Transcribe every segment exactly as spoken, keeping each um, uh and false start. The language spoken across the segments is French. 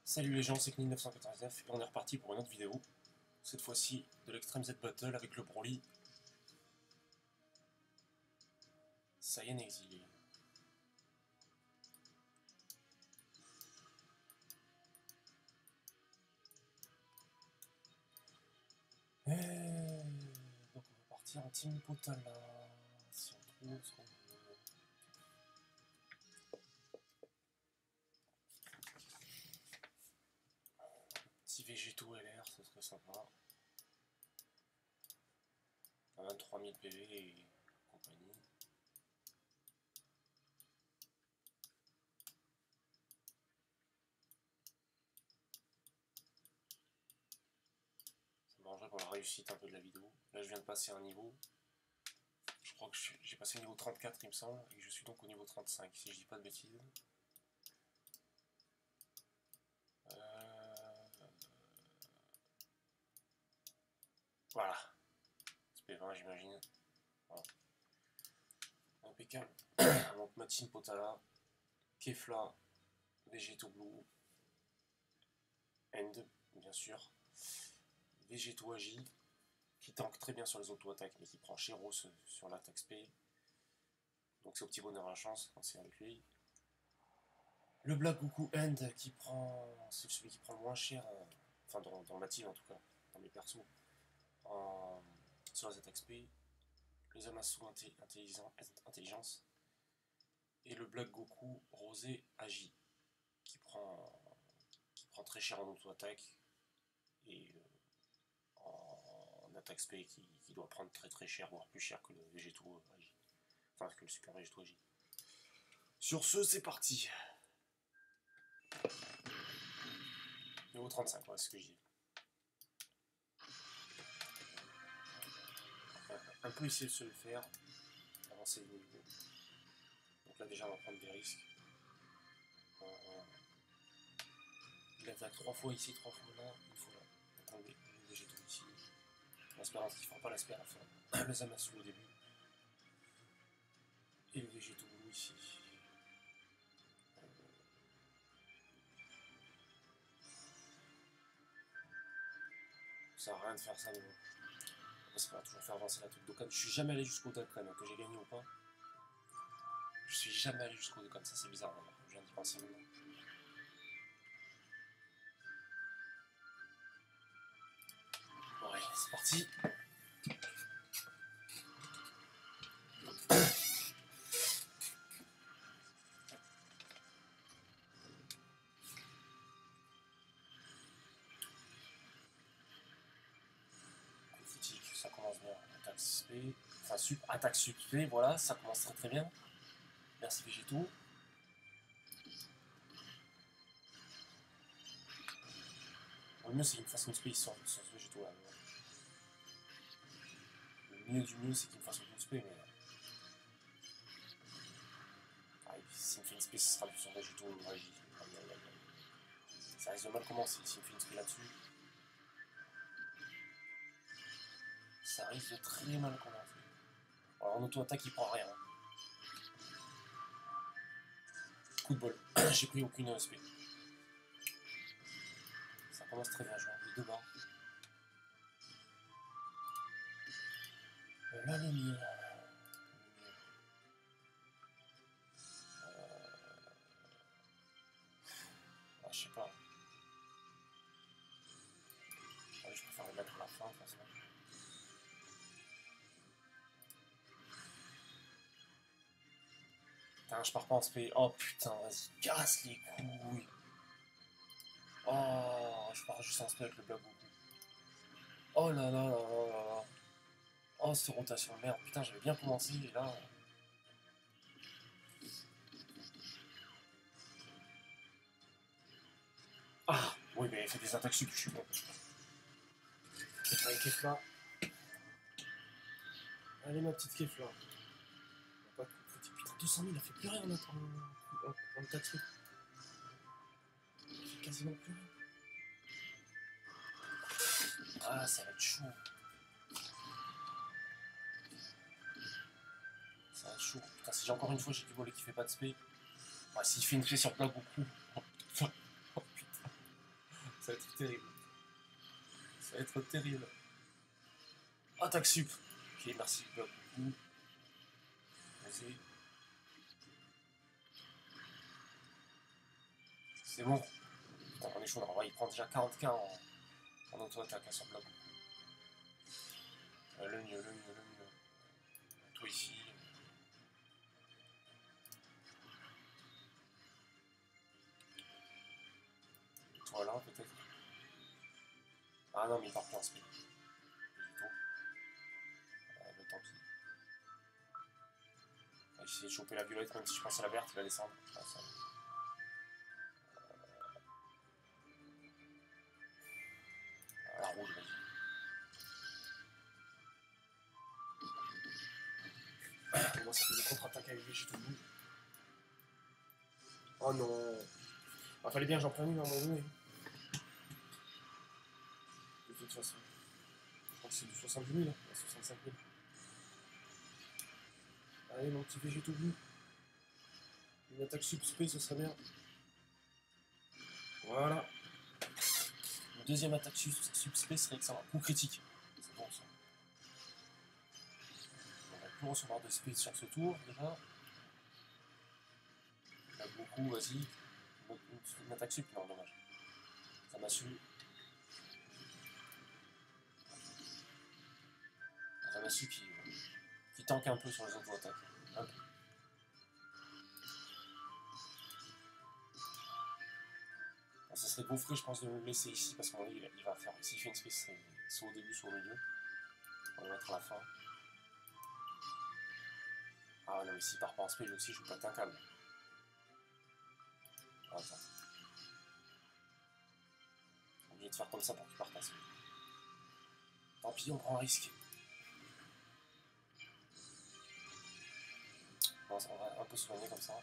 Salut les gens, c'est Knin neuf cent quatre-vingt-dix-neuf et on est reparti pour une autre vidéo. Cette fois-ci de l'Extreme Z Battle avec le Broly. Saiyan exilé. Et... donc on va partir en Team Potala. Si on trouve ce qu'on veut. Petit végétaux L R, ça serait sympa. vingt-trois mille P V et compagnie. Ça m'arrangerait pour la réussite un peu de la vidéo. Là je viens de passer un niveau. Je crois que j'ai passé le niveau trente-quatre il me semble, et je suis donc au niveau trente-cinq si je dis pas de bêtises. Euh... Voilà. C'est P vingt j'imagine. Voilà. Impeccable. Donc ma team Potala, Kefla, Végétaux Blue, End bien sûr, Végétaux Agi, qui tank très bien sur les auto-attaques mais qui prend Shiro sur l'attaque spé. Donc c'est au petit bonheur à la chance quand c'est avec lui. Le Black Goku End qui prend. C'est celui qui prend le moins cher, euh, enfin dans, dans ma team en tout cas, dans mes persos, en, sur les attaques spé. Le Zamasu Intelligence. Et le Black Goku Rosé Agi qui prend, qui prend très cher en auto-attaque et euh, en, en attaque spé qui, qui doit prendre très très cher, voire plus cher que le Végétaux Agi. Enfin que le Super Végétaux Agi. Sur ce, c'est parti. Niveau trente-cinq, ouais, c'est ce que je dis. Un peu essayer de se le faire, avancer le niveau. Donc là déjà on va prendre des risques. Euh, il attaque trois fois ici, trois fois là, une fois là. Donc on met les végétaux ici. En espérant qu'il ne fera pas l'aspect à la fin. Le Zamasu au début. Et le végétaux bleu ici. Euh, ça sert à rien de faire ça, mais bon. Ça va toujours faire avancer la truc Dokkan. Je suis jamais allé jusqu'au Dokkan, que j'ai gagné ou pas. Je suis jamais allé jusqu'au Dokkan, ça c'est bizarre maintenant. Je viens d'y penser maintenant. Ouais, c'est parti. Critique, ça commence bien. Attaque spé, enfin sup, attaque spé, voilà, ça commence très très bien. Merci végétaux. Le mieux c'est qu'il me fasse une spé sur, sur ce végétaux là. Le mieux du mieux c'est qu'il me fasse une spé, mais. Ah, s'il me fait une spé, ce sera sur végétaux ou magie. Ça risque de mal commencer s'il me fait une spé là-dessus. Ça risque de très mal commencer. Alors en auto-attaque il prend rien. Coup de bol. J'ai pris aucune S P. Ça commence très bien, je vais enlever deux barres. Là le mieux. Euh... Ah, je sais pas. Ouais, je préfère le mettre à la fin de toute façon. Putain, je pars pas en spé. Oh putain, vas-y, casse les couilles. Oh, je pars juste en spé avec le Black Goku. Oh là là là là là là. Oh, cette rotation de merde. Putain, j'avais bien commencé et là. Ah, oui, mais elle fait des attaques sup, je suis bon. Allez, Kefla. Allez, ma petite Kefla. Pas de petit putain, deux cent mille, elle fait plus rien en en quatre trucs. Elle fait quasiment plus rien. Ah, ça va être chaud. Ça va être chaud. Putain, si j'ai encore une fois Shikibole qui fait pas de spé. Ah, s'il fait une clé sur Black Goku. Oh putain. Ça va être terrible. Ça va être terrible. Attaque sup. Ok, merci bloc beaucoup. Vas-y. C'est bon. Putain, on est chaud. On va y prendre déjà quarante K en, en auto-attaque hein, sur bloc. Euh, le mieux, le mieux, le mieux. Toi ici. Toi là, peut-être. Ah non, mais il part pas en speed. Pas du tout. Euh, mais tant pis. On va essayer de choper la violette, même si je pense à la verte, il va descendre. Ah, ça... euh, la rouge, vas-y. Moi, ça fait des contre-attaques avec les Végéto Blue. Oh non. Ah, fallait bien que j'en prenne une à un moment donné. De toute façon. Je crois que c'est du soixante-dix mille, hein, soixante-cinq mille. Allez, mon petit Végéto Blue. Une attaque sub-spé, ce serait bien. Voilà. Une deuxième attaque sub-spé serait excellent. Coup critique. C'est bon ça. On va plus recevoir de spé sur ce tour déjà. Il y a beaucoup, vas-y. Une, une attaque sup, non, dommage. Ça m'a su. Ça m'a su qui, qui tank un peu sur les auto-attaques. Un peu. Bon, ça serait gaufré, je pense, de me laisser ici parce qu'il il, il va faire. S'il fait une space, c'est soit au début, soit au milieu. On va le mettre à la fin. Ah non, mais s'il part pas en spé, aussi, je vais péter un câble. Ah, attends. On est obligé de faire comme ça pour qu'il parte en spé. Tant pis, on prend un risque. Bon, on va un peu soigner comme ça.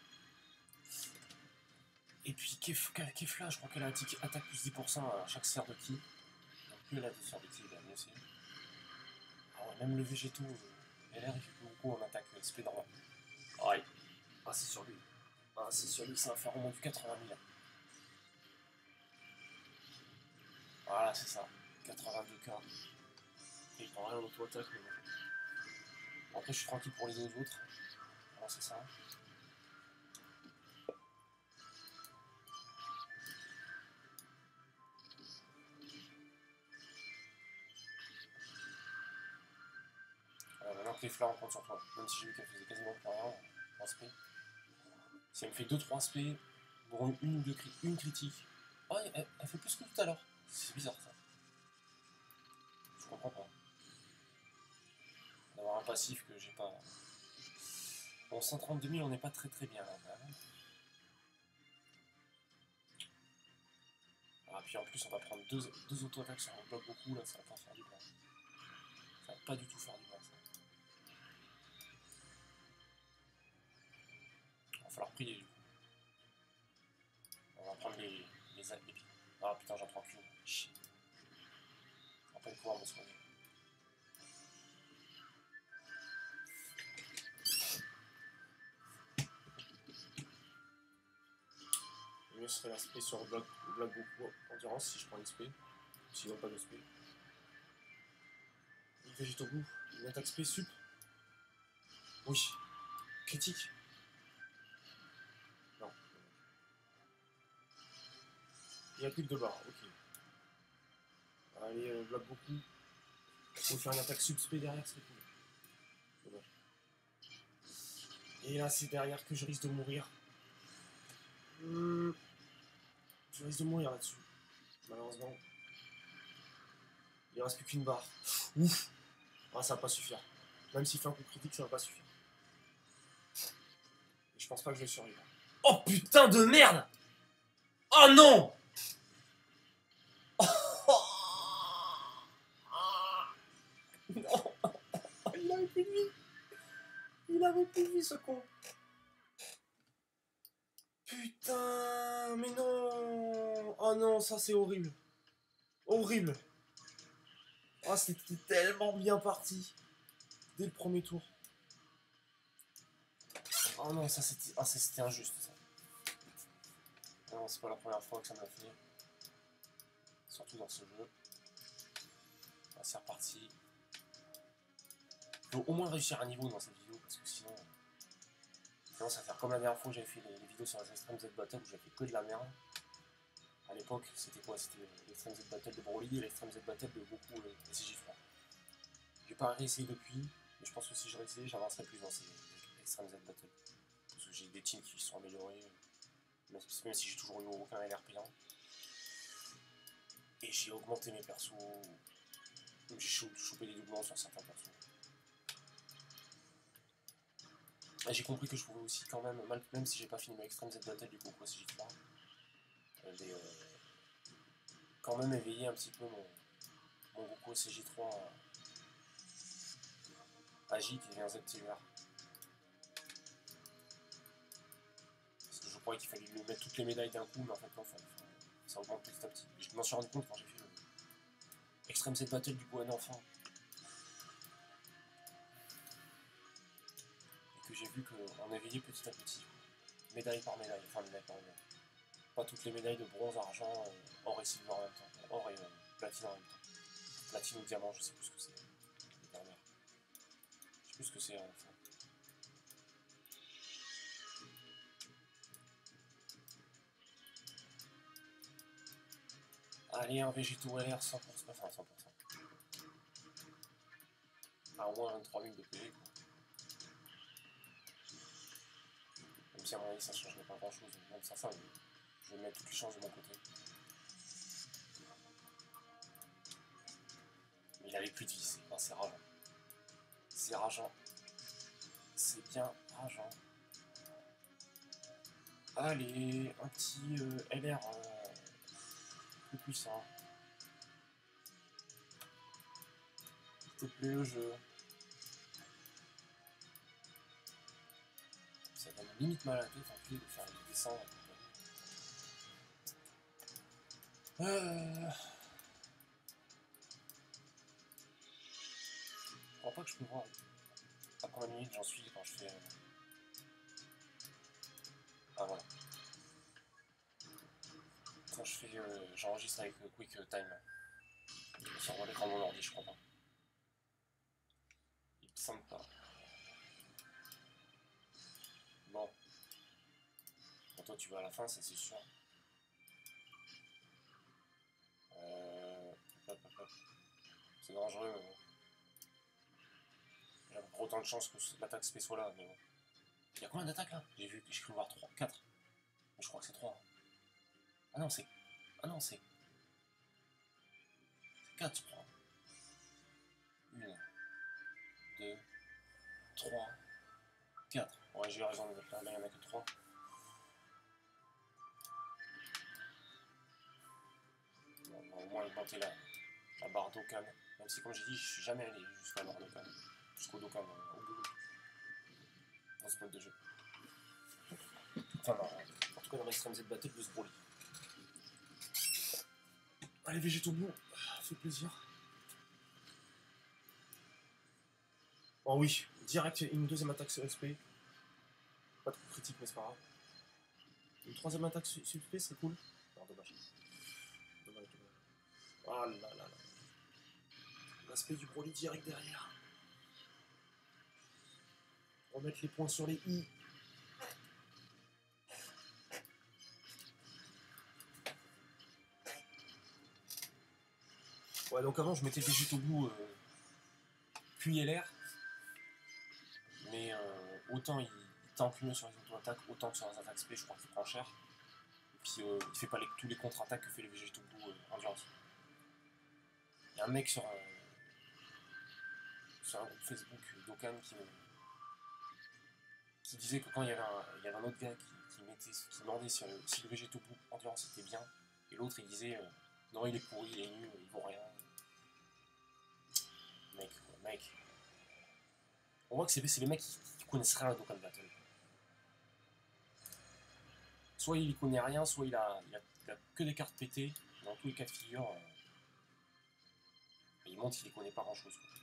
Et puis Kefla, je crois qu'elle a attaque plus dix pour cent à chaque sphère de ki. Donc plus elle a de sphères de ki, il va mieux aussi. Ah ouais, même le végétaux, L R il fait beaucoup en attaque S P normal. Aïe. Ah c'est sur lui. Ah c'est sur lui, ça va faire au moins du quatre-vingt mille. Voilà, c'est ça. quatre-vingt-deux K. Et il prend rien en auto-attaque, mais bon. Après je suis tranquille pour les deux autres. Voilà, c'est ça. Euh, maintenant que les fleurs on compte sur toi. Même si j'ai vu qu'elle faisait quasiment plus rien en spé. Si elle me fait deux trois spé, pour une, une ou deux cri une critique. Oh, elle, elle fait plus que tout à l'heure. C'est bizarre ça. Je comprends pas. D'avoir un passif que j'ai pas. Bon, cent trente-deux mille, on n'est pas très très bien là quand même. Ah, puis en plus, on va prendre deux, deux auto-attaques sur un bloc beaucoup là, ça va pas faire du bien. Ça va pas du tout faire du bien ça. Il va falloir prier du coup. On va prendre les. les, les... Ah putain, j'en prends qu'une. Chier. Je vais pas pouvoir me soigner. Le mieux serait l'aspect sur le bloc, le bloc beaucoup endurance si je prends l'X P. Sinon pas de spé. Il fait juste au bout. Une attaque spé sup. Oui. Critique. Non. Il n'y a plus que deux barres, ok. Allez, euh, bloc beaucoup. Il faut faire une attaque sub spé derrière, c'est cool. Dommage. Et là, c'est derrière que je risque de mourir. Mmh. Je risque de mourir là-dessus. Malheureusement. Il ne reste plus qu'une barre. Ouf. Ah, ça va pas suffire. Même s'il fait un coup critique, ça va pas suffire. Et je pense pas que je vais survivre. Oh putain de merde! Oh non! Non! Il avait plus de vie! Il avait plus de vie ce con! Putain! Mais non! Oh non, ça c'est horrible! Horrible! Oh, c'était tellement bien parti! Dès le premier tour. Oh non, ça c'était ah, injuste ça. Non, c'est pas la première fois que ça m'a fait. surtout dans ce jeu. Ah, c'est reparti. Il faut au moins réussir un niveau dans cette vidéo, parce que sinon, sinon ça va faire comme la dernière fois où j'avais fait les, les vidéos sur les Extreme Z Battle, où j'avais fait que de la merde. À l'époque, c'était quoi? C'était l'Extreme Z Battle de Broly et l'Extreme Z Battle de Goku et S J trois. J'ai pas réessayé depuis, mais je pense que si je réessayais, j'avancerais plus dans ces Extreme Z Battle. Parce que j'ai des teams qui se sont améliorés, même si j'ai toujours eu aucun L R payant. Et j'ai augmenté mes persos, j'ai chopé des doublons sur certains persos. Et j'ai compris que je pouvais aussi quand même, même si j'ai pas fini mes Extreme Z Battle du Goku S J trois, les, euh, quand même éveiller un petit peu mon, mon Goku S J trois Agi qui devient Z T U R. Parce que je croyais qu'il fallait lui mettre toutes les médailles d'un coup, mais en fait non, ça, ça augmente petit à petit. Et je m'en suis rendu compte quand j'ai fait le Extreme Z Battle du coup un enfant. Et que j'ai vu qu'on éveillait petit à petit. Médaille par médaille, enfin médaille par médaille. Pas toutes les médailles de bronze, argent, euh, or et silver en même temps. Or et euh, platine en même temps. Platine ou diamant, je sais plus ce que c'est. Les dernières. Je sais plus ce que c'est en fait. Allez, un Végéto L R cent pour cent, enfin cent pour cent. À au moins vingt-trois mille de P V, quoi. Même si à mon avis ça ne changerait pas grand chose, même sans ça, je vais mettre toutes les chances de mon côté. Mais il avait plus de vie, c'est oh, rageant. C'est rageant. C'est bien rageant. Allez, un petit euh, L R euh, plus puissant. S'il te plaît, le jeu. Ça donne limite mal à la tête en plus de faire les descendre. Euh... Je crois pas que je peux voir à combien de minutes j'en suis quand je fais. Euh... Ah voilà. Quand je fais. Euh... J'enregistre avec euh, Quick Time. Ça envoie l'écran de mon ordi, je crois pas. Il me semble pas. Bon. Bon, toi tu vas à la fin, ça c'est sûr. Euh... C'est dangereux, mais bon. J'ai pas autant de chance que l'attaque spé soit là, mais bon. Il y a combien d'attaques là? J'ai vu, j'ai cru voir trois, quatre. Mais je crois que c'est trois. Ah non, c'est. Ah non, c'est. quatre, je crois. une, deux, trois, quatre. Ouais, j'ai eu raison de mettre là, là il n'y en a que trois. Bon, on va au moins augmenter la, la barre d'Okan. Même si, comme j'ai dit, je suis jamais allé jusqu'à la barre d'Okan. Jusqu'au Dokkan, au bout. Dans ce mode de jeu. Enfin, non, en tout cas, dans l'Extreme Z Battle de ce Broly. Allez, Végéto Blue, ça fait plaisir. Oh oui, direct une deuxième attaque sur S P. Pas trop critique, mais c'est pas grave. Une troisième attaque sur S P, c'est cool. Non, dommage. Dommage, dommage. Oh là là là. L'aspect du Broly direct derrière. Remettre les points sur les i. Ouais, donc avant je mettais Végéto Blue euh, puis L R. Mais euh, autant il, il tank mieux sur les auto-attaques, autant que sur les attaques spé, je crois qu'il prend cher. Et puis euh, il fait pas les, tous les contre-attaques que fait les Végéto Blue euh, Endurance. Il y a un mec sur, euh, sur un groupe Facebook Dokkan qui, qui disait que quand il y avait un, il y avait un autre gars qui, qui, mettait, qui demandait si, euh, si le Végéto Blue Endurance était bien, et l'autre il disait euh, non, il est pourri, il est nul, il vaut rien. Mec, quoi, mec. On voit que c'est les mecs qui, qui connaissent rien à Dokkan Battle. Soit il y connaît rien, soit il a, il a, il a que des cartes pétées, dans tous les cas de figure. Euh, et il montre qu'il ne connaît pas grand chose. Quoi.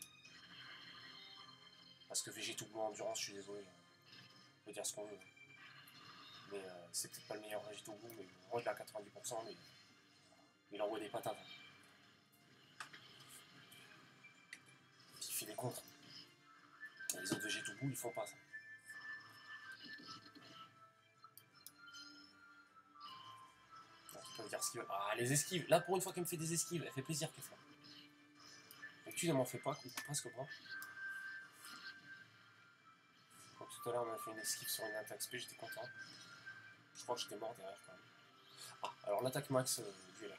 Parce que Végéto Blue Endurance, je suis désolé, on peut dire ce qu'on veut. Mais euh, c'est peut-être pas le meilleur Végéto Blue, mais moi je l'ai à quatre-vingt-dix pour cent, mais il envoie des patates. esquiver contre. Et les autres végétaux bout, ils font pas ça. Dire esquive. Ah, les esquives. Là, pour une fois qu'elle me fait des esquives, elle fait plaisir qu'elle fait. D'habitude, elle m'en fait pas, presque pas. Comme tout à l'heure, on a fait une esquive sur une attaque spé, j'étais content. Je crois que j'étais mort derrière quand même. Ah, alors l'attaque max euh, duel.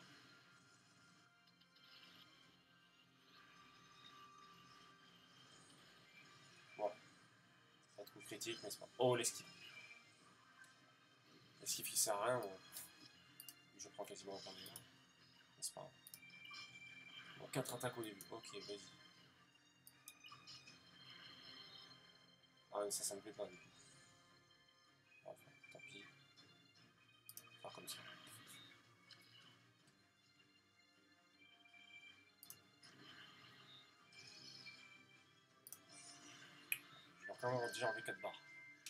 Bon. Pas de coup critique, n'est-ce pas? Oh, l'esquive. L'esquive, il sert à rien. Euh... Je prends quasiment autant de dégâts. N'est-ce pas? Bon, quatre attaques au début. Ok, vas-y. Ah, mais ça, ça me plaît pas du coup. Enfin, tant pis. Faire comme ça. Je vais quand même déjà enlever quatre barres.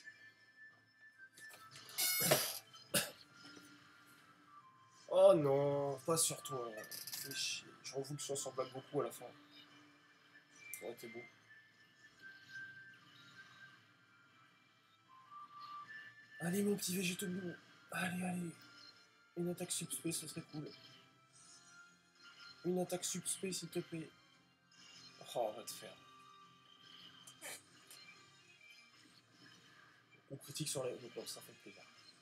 Oh non, pas sur toi. Fais chier. J'en voulais que ça s'en blague beaucoup à la fin. Ça aurait été beau. Allez mon petit végétaux bleu. Allez, allez. Une attaque subspé, ce serait cool. Une attaque subspé, s'il te plaît. Oh, on va te faire. On critique sur les... Donc, ça fait plaisir.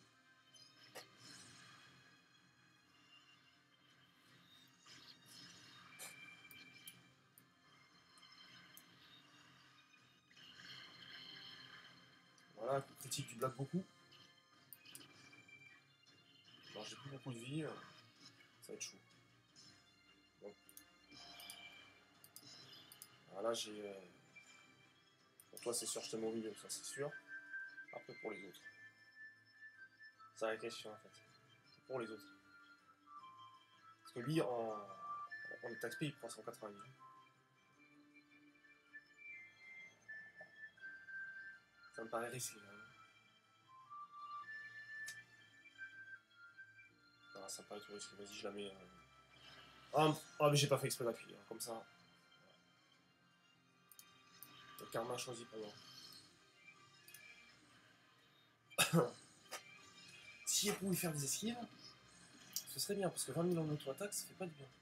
Voilà, coup critique du Black beaucoup. Alors j'ai plus beaucoup de vie, ça va être chaud. Bon. Alors là j'ai... Euh... Pour toi c'est sûr je te mets au milieu, ça c'est sûr. Après pour les autres. C'est la question en fait. C'est pour les autres. Parce que lui en... En attaque speed il prend cent quatre-vingt-dix. Ça me paraît risqué. Hein. Ah, ça me paraît trop risqué. Vas-y je la mets... Euh... Ah, oh, mais j'ai pas fait exprès d'appuyer. Hein. Comme ça. Le karma choisi pour moi. Si elle pouvait faire des esquives, ce serait bien, parce que vingt mille en auto-attaque, ça fait pas du bien.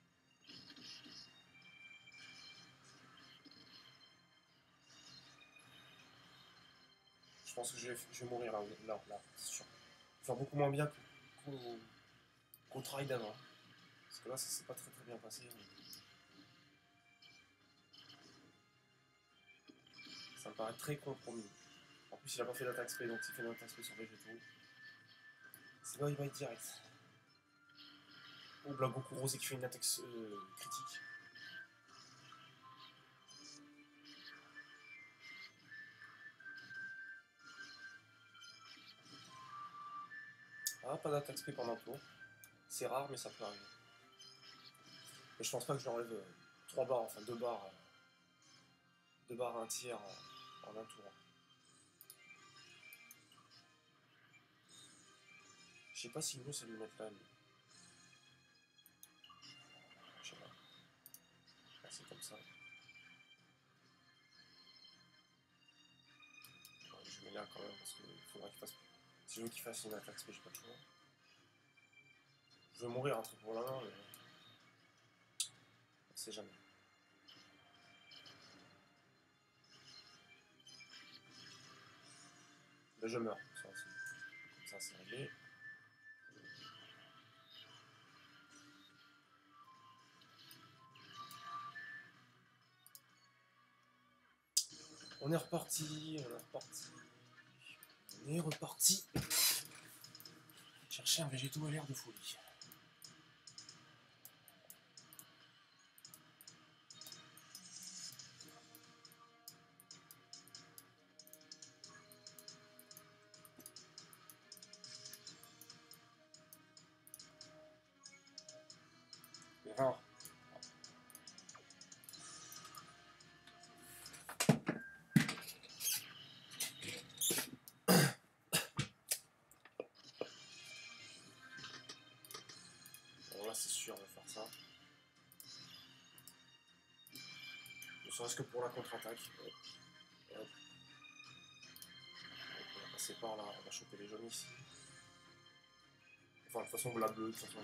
Je pense que je vais, je vais mourir là, là, là c'est sûr. Je vais faire beaucoup moins bien qu'au qu qu travail d'avant. Parce que là, ça s'est pas très très bien passé. Ça me paraît très compromis. En plus, il a pas fait d'attaque spé, donc s'il fait une attaque spé sur végétaux, c'est là il va être direct. Ou Black Goku Rosé qui fait une attaque euh, critique. Ah, pas d'attaque spé pendant le tour. C'est rare, mais ça peut arriver. Mais je pense pas que je lui enlève euh, trois barres, enfin deux barres. deux barres, un tiers en, en un tour. Je sais pas si le mieux c'est de le mettre là. Mais... Je sais pas. Ah, c'est comme ça. Ouais, je mets là quand même parce qu'il faudra qu'il fasse. Si je veux qu'il fasse une attaque spé, j'ai pas de choix. Je veux mourir un truc pour la main, mais. On sait jamais. Là je meurs. Ça, comme ça c'est réglé. On est reparti, on est reparti. On est reparti. Chercher un végétaux à l'air de folie. vingt. Bon là c'est sûr on va faire ça. serait-ce que pour la contre-attaque. Ouais. Ouais. On va passer par là, on va choper les jaunes ici. Enfin, de toute façon, la bleue, de toute façon.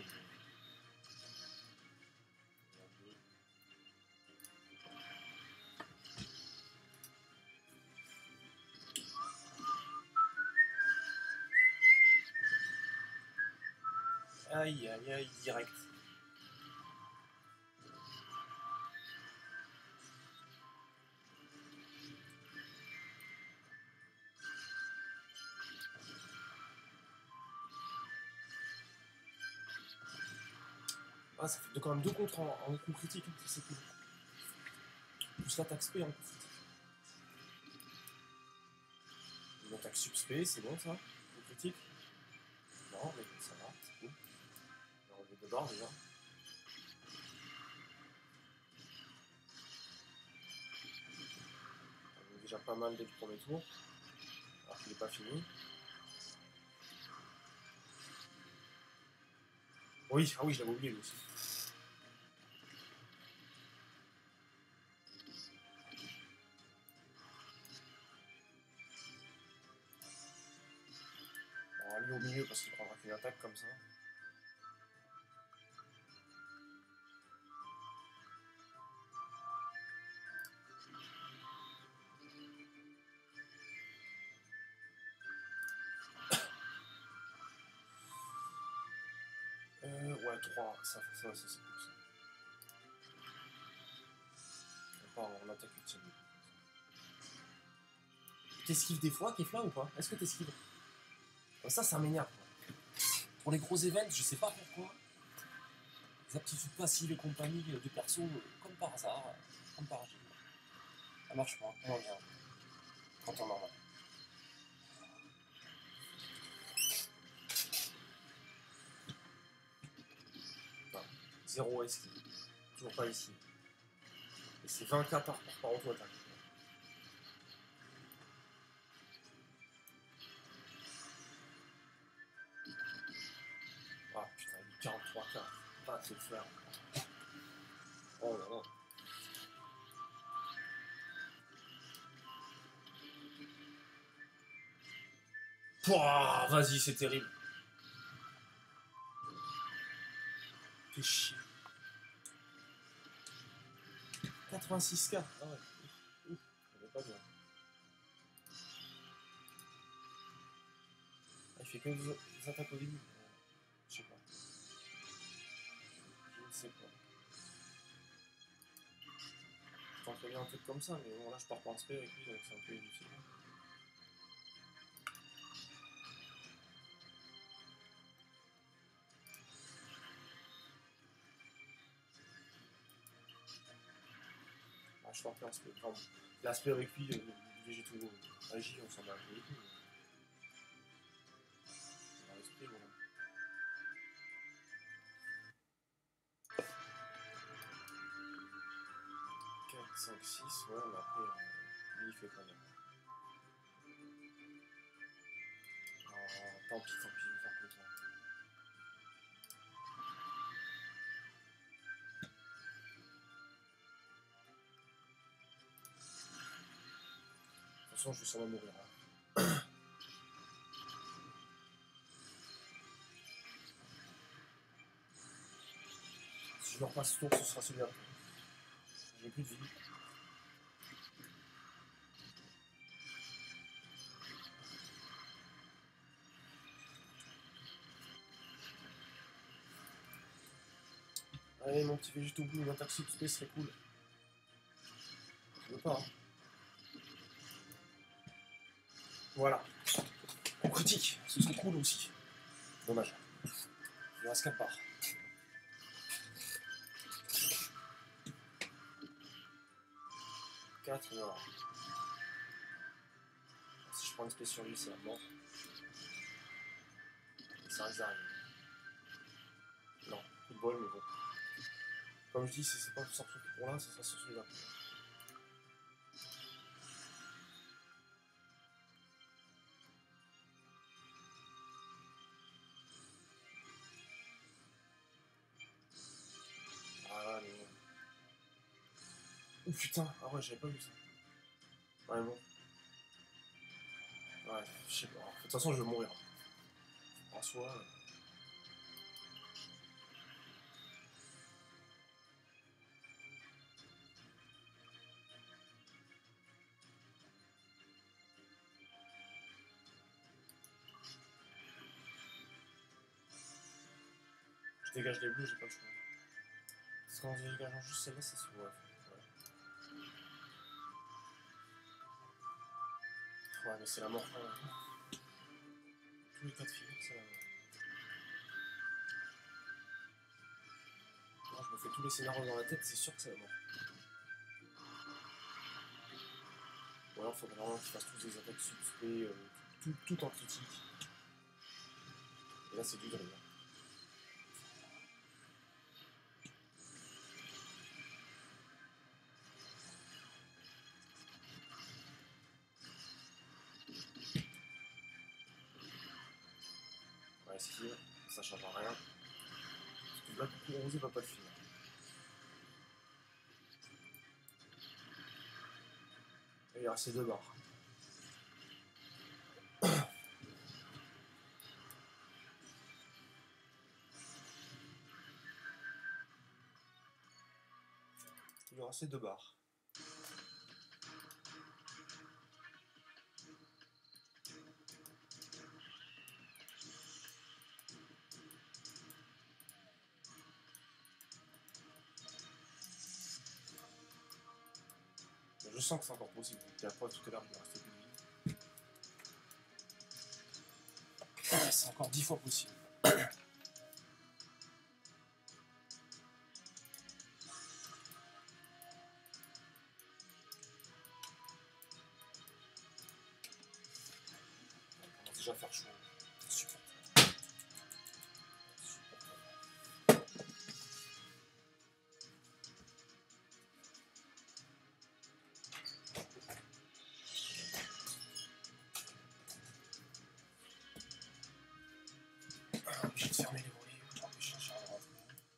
Aïe, aïe, aïe, direct. Ah, ça fait quand même deux contre en, en coup critique, hein, c'est cool. Plus l'attaque spé en coup critique. Une attaque sub spé, c'est bon ça? Coup critique? Non, mais ça va, c'est cool. On va enlever deux barres déjà. On a déjà pas mal dès le premier tour, alors qu'il n'est pas fini. Oui, ah oui, je l'avais oublié lui aussi. On va aller au milieu parce qu'il prendra qu'une attaque comme ça. Euh, ouais, trois, ça fait ça, ça c'est cool ça. On part en attaque ultime. T'esquives des fois, Kefla, ou pas? Est-ce que t'esquives? Ça, ça m'énerve. Pour les gros events, je sais pas pourquoi. Les aptitudes passives et compagnie de perso, comme par hasard, comme par hasard. Ça marche pas, moins bien. Quand on normal. Non. Zéro esquive. Toujours pas esquive. Et c'est vingt K par, par auto-attaque. Ah putain, il est quarante-trois K. Pas assez de faire. Oh là là. Pouah, vas-y, c'est terrible. Fais chier. quatre-vingt-six K. Ah ouais. Ouf, on est pas bien. Ah, il fait que des, des attaques au début. Euh, je sais pas. Je ne sais pas. Je tenterais bien un truc comme ça, mais bon là je pars pas en spé avec lui, donc c'est un peu difficile. Ah, je pars pas en spé. Enfin, l'aspect avec lui, le végétaux agi, on s'en bat un peu les couilles. Dans l'esprit, voilà. quatre, cinq, six, ouais, mais après, euh, lui il fait quoi là? Ah, tant pis, tant pis, je vais faire comme ça. De toute façon, je vais sûrement mourir. Hein. Si je me repasse ce tour, ce sera celui-là. J'ai plus de vie. Allez, mon petit végétaux bleu, une attaque sub space serait cool. Je veux pas. Hein. Voilà. On critique, ce serait cool aussi. Dommage. Il reste quatre barres. quatre, non. Si je prends une space sur lui, c'est la mort. Et ça risque d'arriver. Non, coup de bol, mais bon. Comme je dis, si c'est pas sur ce tour-là, ça sera sur celui-là. Ah, allez. Oh putain, ah ouais, j'avais pas vu ça. Ouais, bon. Ouais, je sais pas. De toute façon, je vais mourir. En soi. euh, Je dégage les bleus, j'ai pas le choix. Parce qu'en dégageant juste celle-là, ça se voit. Ouais, ouais mais c'est la mort quand même. Tous les cas de figure, c'est la mort. Moi, je me fais tous les scénarios dans la tête, c'est sûr que c'est la mort. Ou alors, il faudrait vraiment qu'ils fassent tous des attaques suspects, euh, tout, tout, tout en critique. Et là, c'est du drill. Ouais, esquive, ça change rien. Parce que là, le coup rosé va pas le finir. Et il reste ces deux barres. Il y aura ces deux barres. Mais je sens que c'est encore possible. Et après, tout à l'heure, il me restait plus de vie. C'est encore dix fois possible. On commence déjà à faire chaud. Super. Obligé de fermer les volets, empêcher le char de rentrer.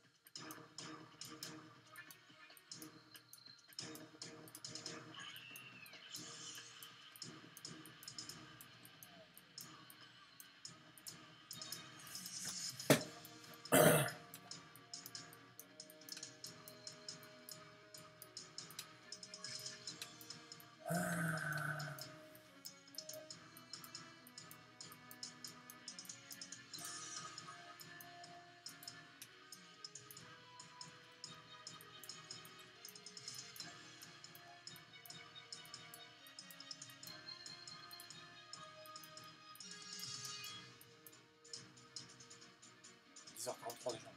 dix heures quarante-trois déjà.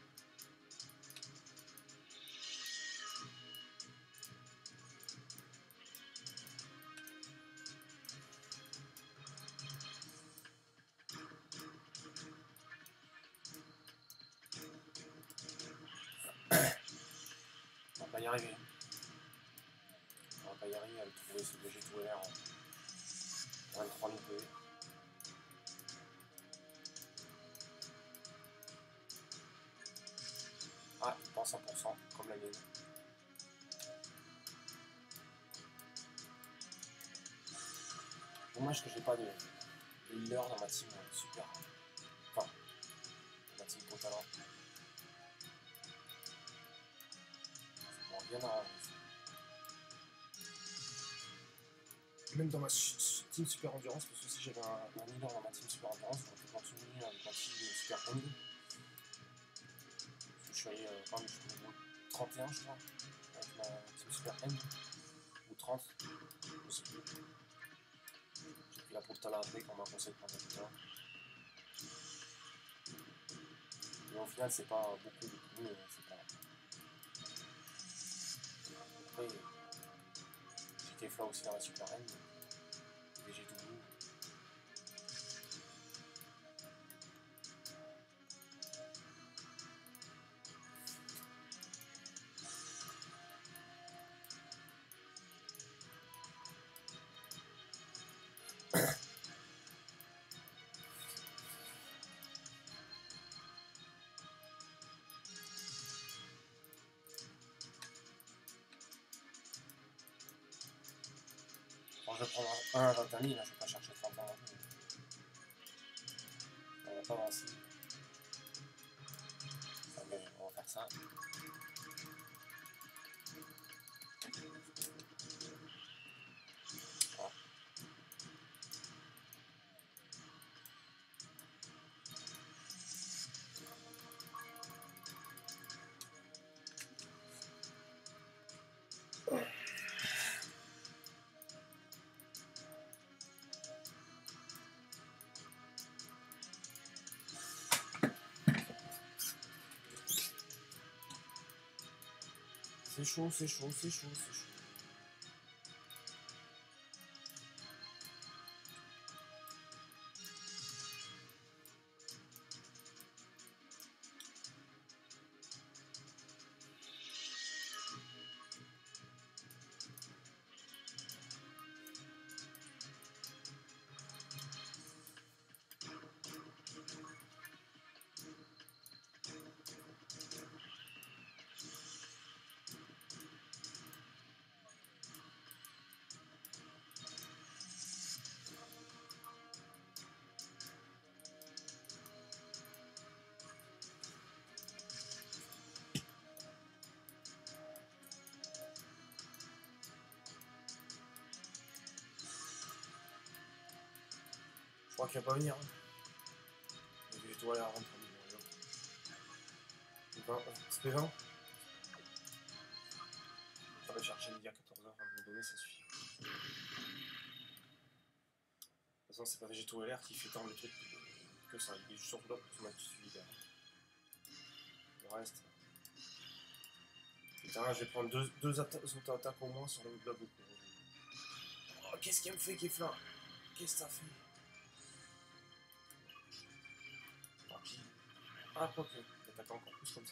On va pas y arriver. On va pas y arriver à le trouver ce V G deux R en vingt-trois mille P V. Ah, il pense cent pour cent, comme la mienne. Dommage que j'ai pas de, de healer dans ma team euh, super. Enfin, ma team Potala. Bon, bien arrangé. Même dans ma team super endurance, parce que si j'avais un, un healer dans ma team super endurance, j'aurais pu continuer avec ma team super end. Parce que je suis allé euh, quand même jusqu'au niveau trente et un, je crois, avec ma team super end. Ou trente, je sais plus. J'ai pris la Potala après quand on m'a conseillé de prendre la Potala. Mais au final, c'est pas beaucoup, beaucoup, mais c'est pas. Après, j'ai Kefla aussi dans la super end. Et j'ai tout vu. Alors je vais prendre un à vingt mille, là, je vais pas chercher trente ans. On va pas avancer. Allez, on va faire ça. Voilà. C'est chaud, c'est chaud, c'est chaud, c'est chaud. Je crois qu'il va pas venir. Hein. Je vais aller à rentrer. C'est P vingt. On va chercher midi à quatorze heures, à un moment donné, ça suffit. De toute façon, c'est pas Végéto L R qui fait tant le truc que ça. Il est juste surtout là pour se mettre suivi derrière. Le reste. Putain, je vais prendre deux, deux auto-attaques au moins sur le bloc. Oh, qu'est-ce qu'il me fait, Kefla? Qu'est-ce que ça fait? Tant pis. Ah, quoi que. Il attaque encore plus comme ça.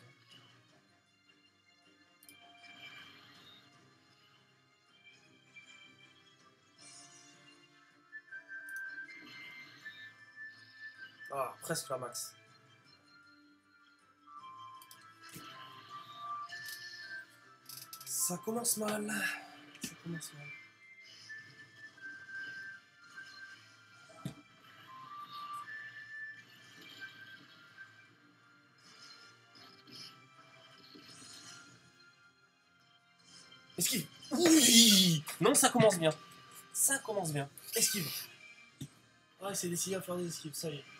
Ah, presque la max. Ça commence mal. Ça commence mal. Esquive. Oui. Non, ça commence bien. Ça commence bien. Esquive. Ah, il s'est décidé à faire des esquives, ça y est.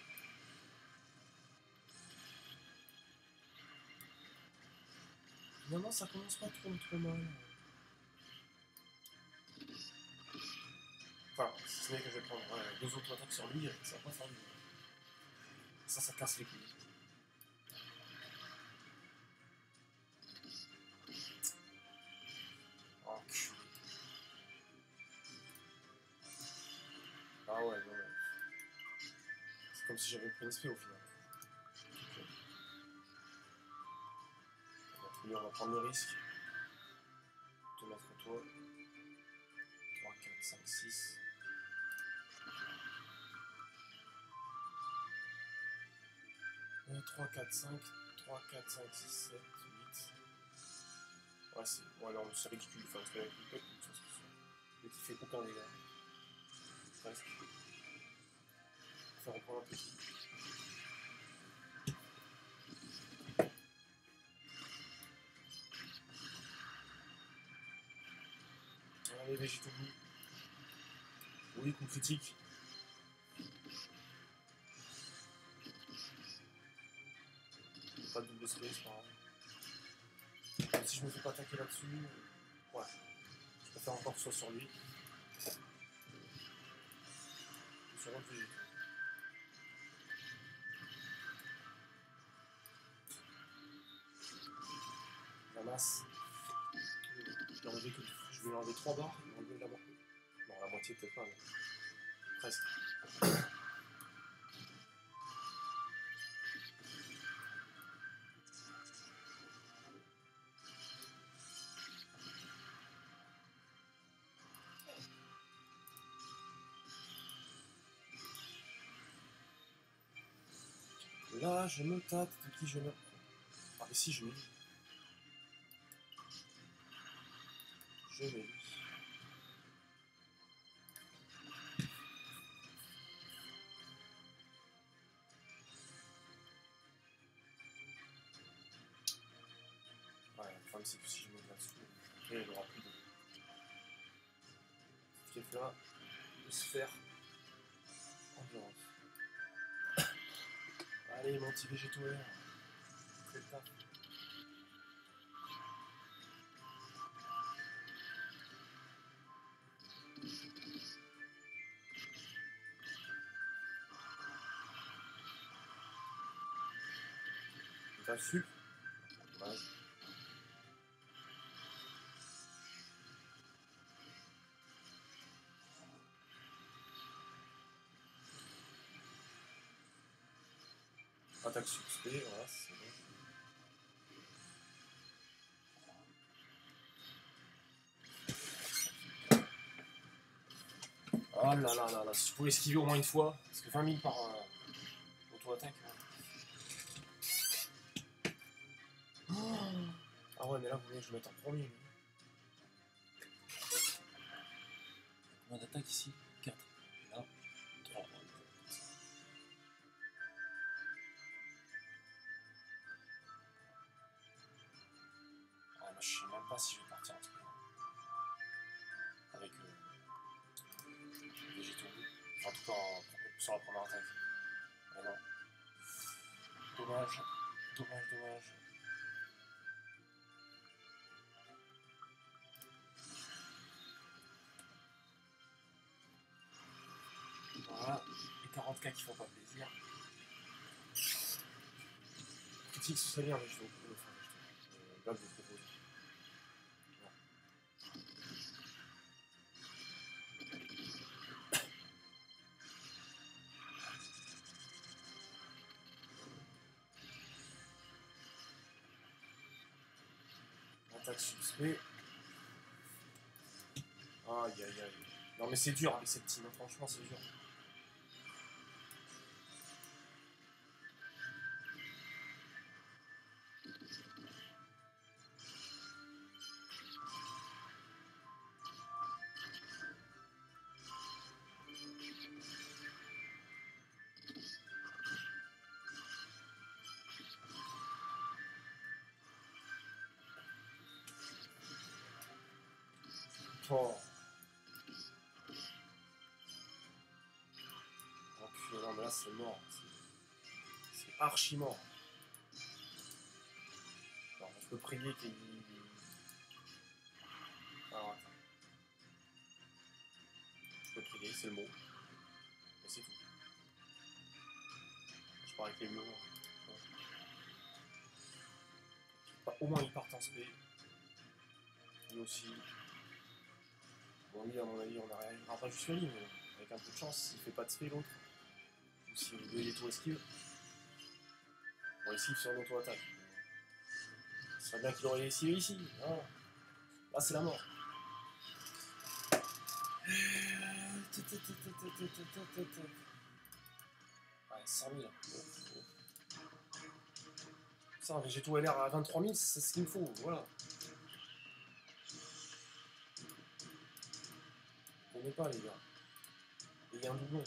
Finalement, ça commence pas trop, trop mal. Enfin, si ce n'est que je vais prendre ouais, deux autres attaques sur lui, ça va pas faire du bien. Ça, ça casse les couilles. Oh, ah ouais, non, ouais. C'est comme si j'avais pris une S P au final. Okay. On va prendre le risque. Te mettre toi. trois, quatre, cinq, six. trois, quatre, cinq, trois, quatre, cinq, six, sept, huit. Ouais, c'est bon, alors, c'est ridicule. Enfin, c'est ridicule. Mais qui fait aucun dégât. Presque. Ça reprend un peu. Allez, Végéto Blue. Oui, coup critique. Pas de double space, par exemple. Même si je me fais pas attaquer là-dessus, ouais. Je préfère encore que ce soit sur lui. Sur l'autre Végéto. La masse. Je vais enlever, que... je vais enlever trois barres. Je vais enlever la moitié. Non, la moitié peut-être pas, mais presque. Là, je me tâte de qui je me prends. Ah, mais si, je mets lui. Je mets lui. c'est que si je mets là-dessus, après il n'y aura plus de... Ce qu'il là, de sphère. Endurance. Allez, mon petit végétaux air. Fais le taf. T'as su. Dommage. Attaque succès, voilà, c'est bon. Oh là là là là, si je pouvais esquiver au moins une fois, parce que vingt mille par euh, auto-attaque. Ouais. Oh ah ouais, mais là vous voulez que je mette en premier. Combien d'attaques ici? quatre. Et là, trois. Ah, mais je sais même pas si je vais partir en tout cas. Avec euh, les végétaux. Enfin, en tout cas, en, sur la première attaque. Mais non. Dommage. Dommage, dommage. Voilà. Les quarante K qui font pas plaisir. Critique sous salaire, mais je vais le faire. Là, je vous propose. Attaque suspect. Aïe aïe aïe. Non mais c'est dur avec cette team, franchement c'est dur. Oh. Oh putain, non mais là c'est mort. C'est archi mort. Alors je peux prier qu'il... Alors attends. Je peux prier, c'est le mot. Mais c'est tout. Je pars avec les bleus. Ouais. Au moins ils partent en spé. Lui aussi. Bon lui à mon avis on n'arrivera pas jusqu'à lui, mais avec un peu de chance, s'il fait pas de spé l'autre. Ou si vous voyez tout esquive. Bon esquive sur l'auto-attaque. Ce serait bien qu'il aurait esquivé ici. Hein. Là c'est la mort. Ouais, cent mille. Ça, un végétaux L R à vingt-trois mille, c'est ce qu'il me faut, voilà. Je connais pas les gars. Et il y a un doublon.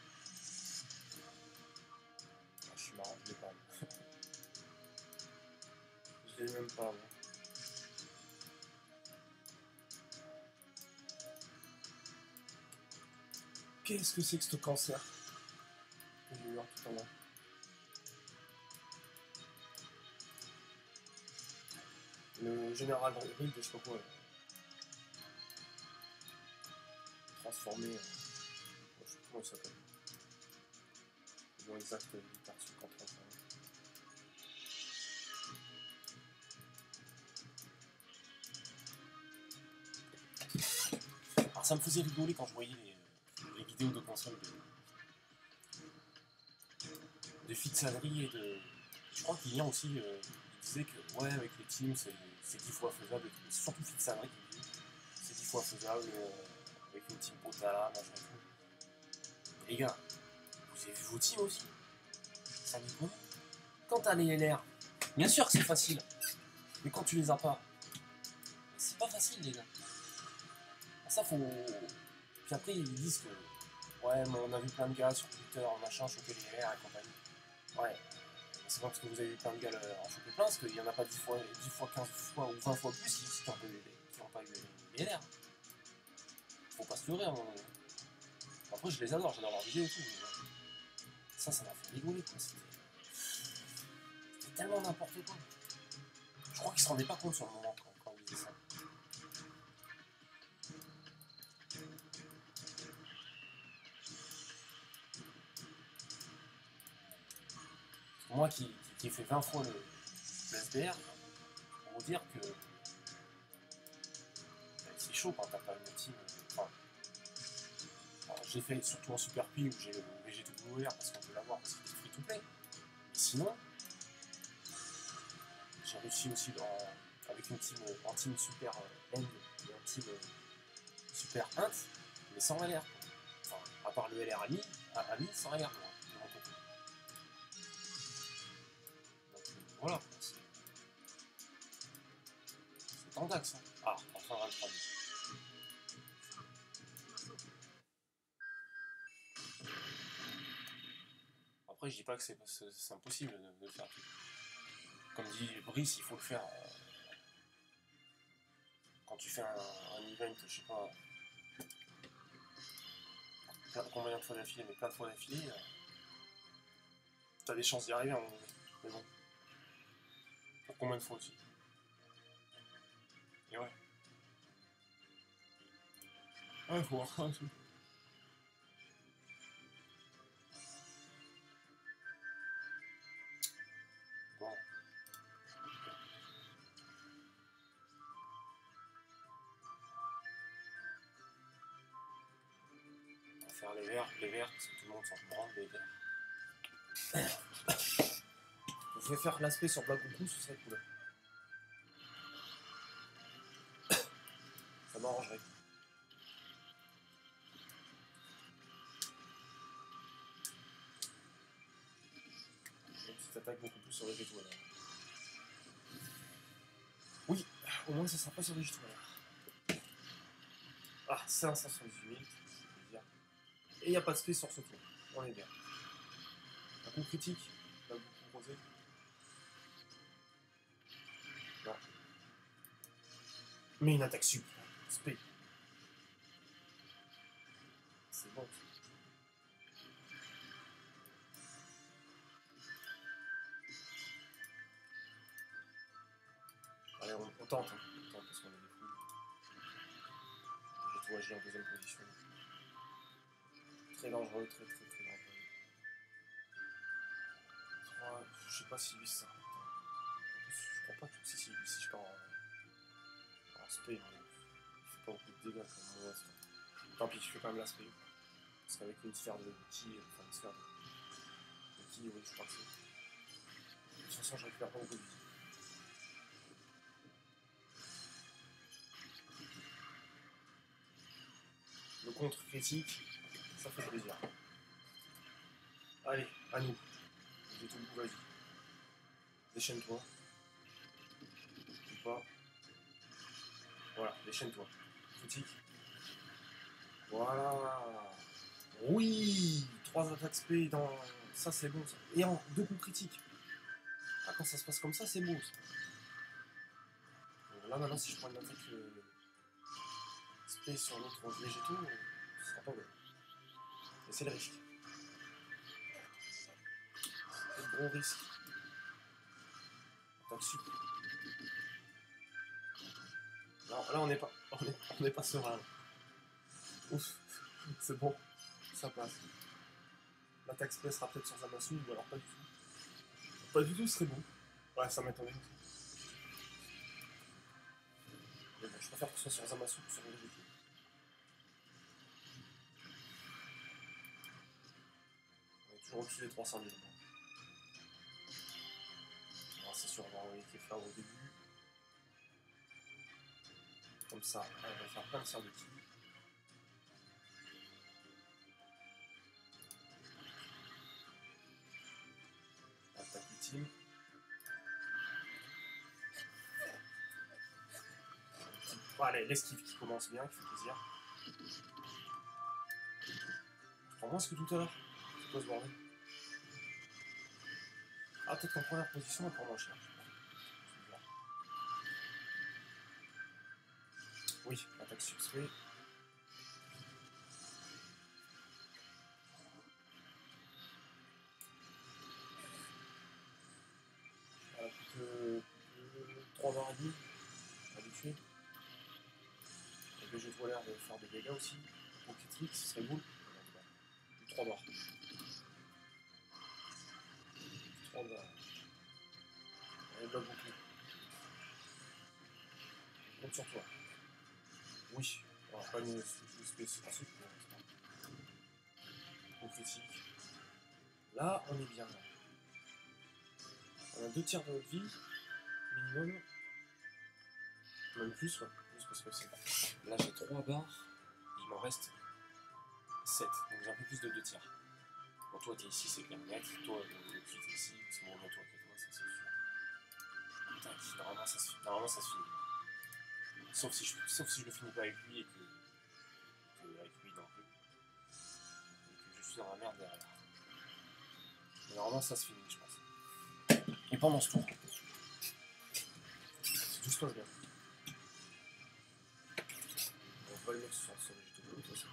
Ah, je suis marrant, je l'ai pas. Je l'ai même pas. Moi. Qu'est-ce que c'est que ce cancer que j'ai eu tout à l'heure? Le général Reed, je sais pas quoi. Là. Transformé. Euh, je sais pas comment il s'appelle. Le nom exact du perçu quand transformé. Alors ça me faisait rigoler quand je voyais les, les vidéos de console de, de Fitzadri et de. Je crois qu'il y a aussi. Euh, il disait que ouais avec les teams c'est dix fois faisable. C'est surtout Fitzadri qui dit c'est dix fois faisable euh, avec une team Potala, machin et tout. Les gars, vous avez vu vos teams aussi? Ça déconne. Quand t'as les L R, bien sûr que c'est facile. Mais quand tu les as pas, c'est pas facile les gars. Ça faut. Puis après ils disent que ouais mais on a vu plein de gars sur Twitter, machin, choper les L R et compagnie. Ouais. c'est pas parce que vous avez eu plein de gars en choper plein, parce qu'il y en a pas dix fois, dix fois, quinze fois ou vingt fois plus qui n'ont pas eu les L R. Faut pas se leurrer à un moment donné. Après, je les adore, j'adore leurs vidéos et tout. Mais ça, ça m'a fait rigoler, quoi. C'était tellement n'importe quoi. Je crois qu'ils se rendaient pas compte sur le moment quand, quand ils disaient ça. Moi qui, qui, qui ai fait vingt fois le, le S B R, pour vous dire que c'est chaud quand t'as pas une team. Enfin, j'ai fait surtout en Super P où j'ai le V G W R parce qu'on peut l'avoir parce qu'il est free to play. Et sinon, j'ai réussi aussi dans, avec une team en team Super End et en team Super Int, mais sans L R. Enfin, à part le L R ami, ami sans L R. Quoi, de mon côté. Donc voilà, c'est tendax. Hein. Ah, enfin vingt-trois mille. Après, je dis pas que c'est impossible de, de le faire. Comme dit Brice, il faut le faire. Euh, quand tu fais un, un event, je sais pas, plein, combien de fois d'affilée, mais plein de fois d'affilée, euh, t'as des chances d'y arriver à un moment donné. Mais bon. Pour combien de fois aussi. Et ouais. Ouais, faut voir. Bon. On va faire les verts, les verts, parce que tout le monde s'en branle des verts. Je vais faire l'aspect sur Black Goku, ce serait cool. Ça m'arrangerait. Une petite attaque beaucoup plus sur les étoiles. Oui, au moins ça sera pas sur les étoiles. Ah, cinq cent soixante-dix mille, c'est dire. Et il n'y a pas de space sur ce tour. On est bien. Un coup critique, là vous proposez. Non. Mais une attaque sup. Spé. C'est bon. Allez, on, on tente. Hein. On tente parce qu'on est des fous. J'ai tout agi en deuxième position. Très dangereux, très très très dangereux. trois, je sais pas si lui ça. Je crois pas que si, si, si je pars en, en spé, il fait pas beaucoup de dégâts comme moi. Tant pis, je fais quand même la spé. Parce qu'avec une sphère de ki, enfin une sphère de, de ki, oui, je crois que c'est. De toute façon, je récupère pas beaucoup de vie. Le contre critique, ça fait plaisir. Allez, à nous. J'ai tout le coup, vas-y. Déchaîne-toi. Ou pas. Voilà, déchaîne-toi. Critique. Voilà. Oui, trois attaques spé dans... Ça, c'est bon, ça. Et en deux coups critiques. Ah, quand ça se passe comme ça, c'est beau, ça. Là, maintenant, si je prends une attaque euh, spé sur l'autre végétaux, euh, ce sera pas bon. Et c'est le risque. C'est le gros risque. Attaque sup. Là, là on n'est pas, on est, on est pas serein. Ouf, c'est bon, ça passe. L'attaque spé sera peut-être sur Zamasu, ou alors pas du tout. Pas du tout, ce serait bon. Ouais, ça m'étonnerait. Mais bon, je préfère que ce soit sur Zamasu que sur le végétaux. On est toujours au-dessus des trois cent mille. Alors, c'est sûr, on va envoyer Kefla au début. Comme ça, on va faire plein de sorts de ki. Attaque ultime. Bon, allez, l'esquive qui commence bien, qui fait plaisir. Je prends moins que tout à l'heure. C'est quoi ce bordel? Ah, peut-être qu'en première position, on prend moins cher. Oui, attaque subtrait. Euh, plus que trois barres et demi, habitué. Le B G de l'air de faire des dégâts aussi. Au critique, ce serait boule. trois barres. trois barres. Elle bloque beaucoup. Compte sur toi. Oui. Alors, pas une spécifique. Au critique. Là, on est bien. Là. On a deux tiers de notre vie, minimum. Même plus, ouais. Plus parce que c'est. Là, j'ai trois barres. Il m'en reste sept. Donc j'ai un peu plus de deux tiers. Bon, toi, t'es ici, c'est clair net. Toi, le puits, t'es ici. C'est mon toi que toi, ça c'est sûr. Tac, normalement ça, se... normalement, ça se finit. Sauf si, je... Sauf si je le finis pas avec lui et que. que avec lui non plus. Et que je suis dans la merde derrière. Mais normalement, ça se finit, je pense. Et pendant ce tour, tout se passe bien. On va le mettre sur son végétaux de toute façon.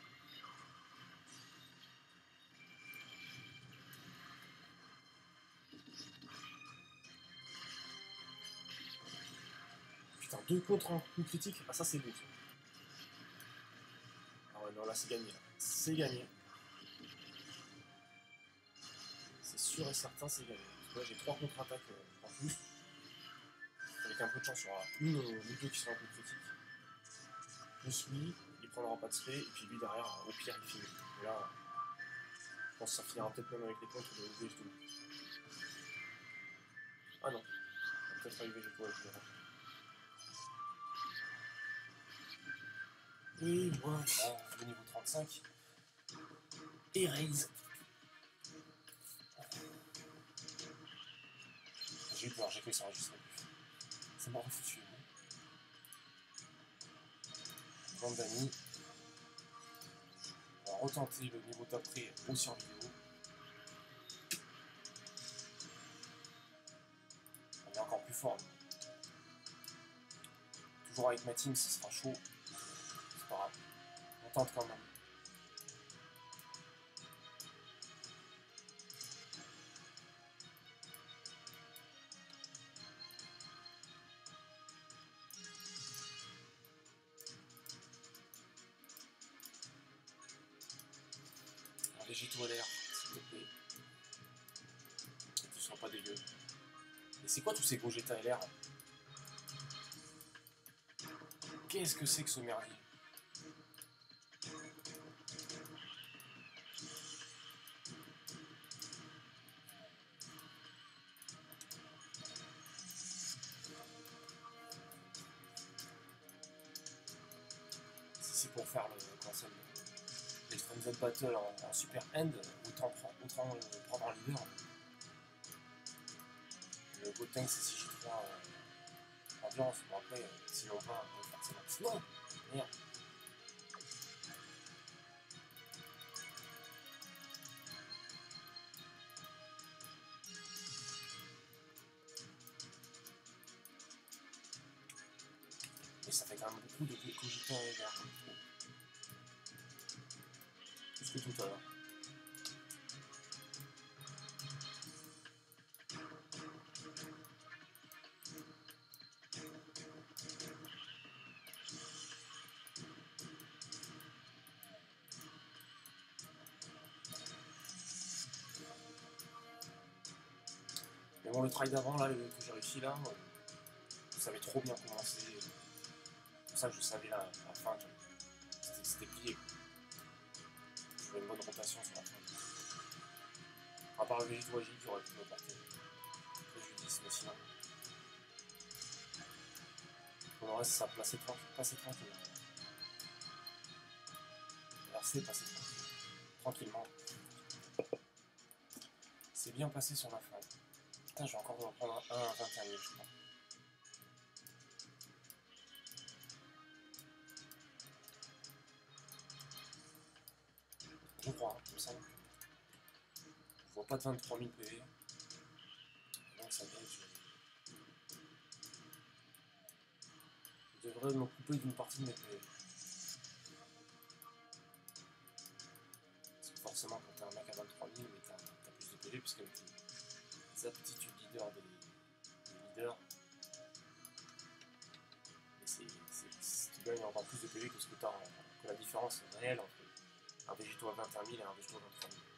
Putain, deux contre en coup critique. Ah, ça c'est beau. Ça. Ah ouais, non, là c'est gagné. C'est gagné. C'est sûr et certain, c'est gagné. Là, j'ai trois contre-attaques euh, en plus. Avec un peu de chance, il y aura une ou deux qui seront un coup critique. Plus lui, il prendra pas de spray, et puis lui derrière, au pire, il finit. Et là, je pense que ça finira peut-être même avec les contres de végétaux. Ah non, peut-être avec végétaux avec les rangs. Et voilà, le niveau trente-cinq. Et raise. J'ai eu peur, j'ai cru que ça enregistrait plus. Ça m'a refoutu. Bande d'amis. On va retenter le niveau d'après aussi en vidéo. On est encore plus fort. Toujours avec ma team, ce sera chaud. C'est pas grave. On tente quand même. Végétaux à l'air, s'il te plaît. Que tu sois pas dégueu. Et c'est quoi tous ces gros Gogeta à l'air? Qu'est-ce que c'est que ce merdier? Si c'est pour faire le console l'Extreme Z Battle en, en Super End, autant, autant euh, prendre en leader. Le Gotenks c'est six J trois euh, ambiance, bon après, euh, s'ils l'ont pas, on peut forcément. Non! Merde! Et ça fait quand même beaucoup de Gogeta à l'air. Plus que tout à l'heure. Mais bon, le travail d'avant là, que j'ai réussi là, vous savez trop bien commencer. C'est pour ça que je savais là, à la fin, c'était plié. Je voulais une bonne rotation sur la fin. À part le végétaux agile qui aurait pu me porter préjudice, mais sinon. Pour le reste, ça a placé tranquille. Versé, passé tranquillement. C'est bien passé sur la fin. Putain, je vais encore en prendre un à vingt et un mille, je crois. Je crois, il me semble. Je vois pas de vingt-trois mille P V. que ça gagne, je... je devrais me couper d'une partie de mes P V. Parce que forcément, quand t'es un mec à vingt-trois mille, mais t'as plus de P V, puisque avec les aptitudes leader des, des leaders, c'est, tu gagnes encore plus de P V que ce que t'as, que la différence réelle entre un végétaux à vingt et un mille et un végétaux à vingt-trois mille.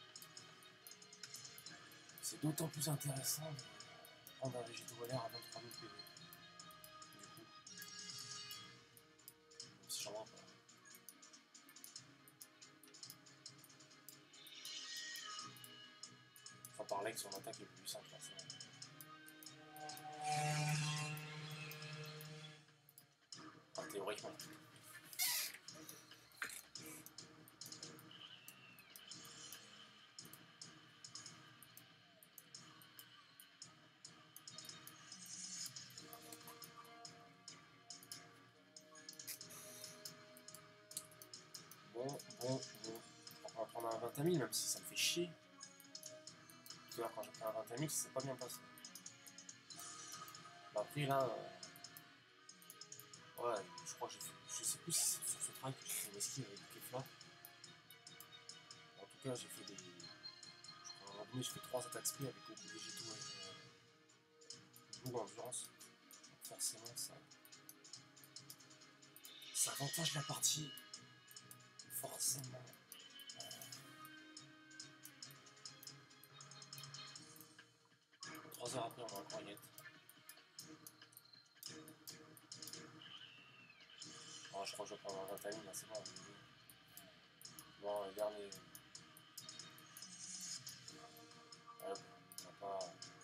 C'est d'autant plus intéressant de prendre un végétaux à l'air à vingt-trois mille P V. Du coup, même si j'en vois pas. Enfin, par là que son attaque est plus puissante, forcément. Enfin, théoriquement. Bon, bon, bon. On va prendre un vingt mille, même si ça me fait chier. Tout à l'heure, quand j'ai pris un vingt mille, ça s'est pas bien passé. Bah, après, là, euh... ouais, je crois que j'ai fait. Je sais plus si c'est sur ce track que j'ai fait une esquive avec Kefla. En tout cas, j'ai fait des. Je crois à un moment donné, j'ai fait trois attaques spé avec beaucoup de végétaux avec euh... beaucoup d'endurance. Donc, forcément, ça. Ça avantage la partie. Forcément. Trois heures après, on va encore y être. Oh, je crois que je vais prendre un vingt mille, là, c'est bon. Bon, le dernier. Hop, on va pas.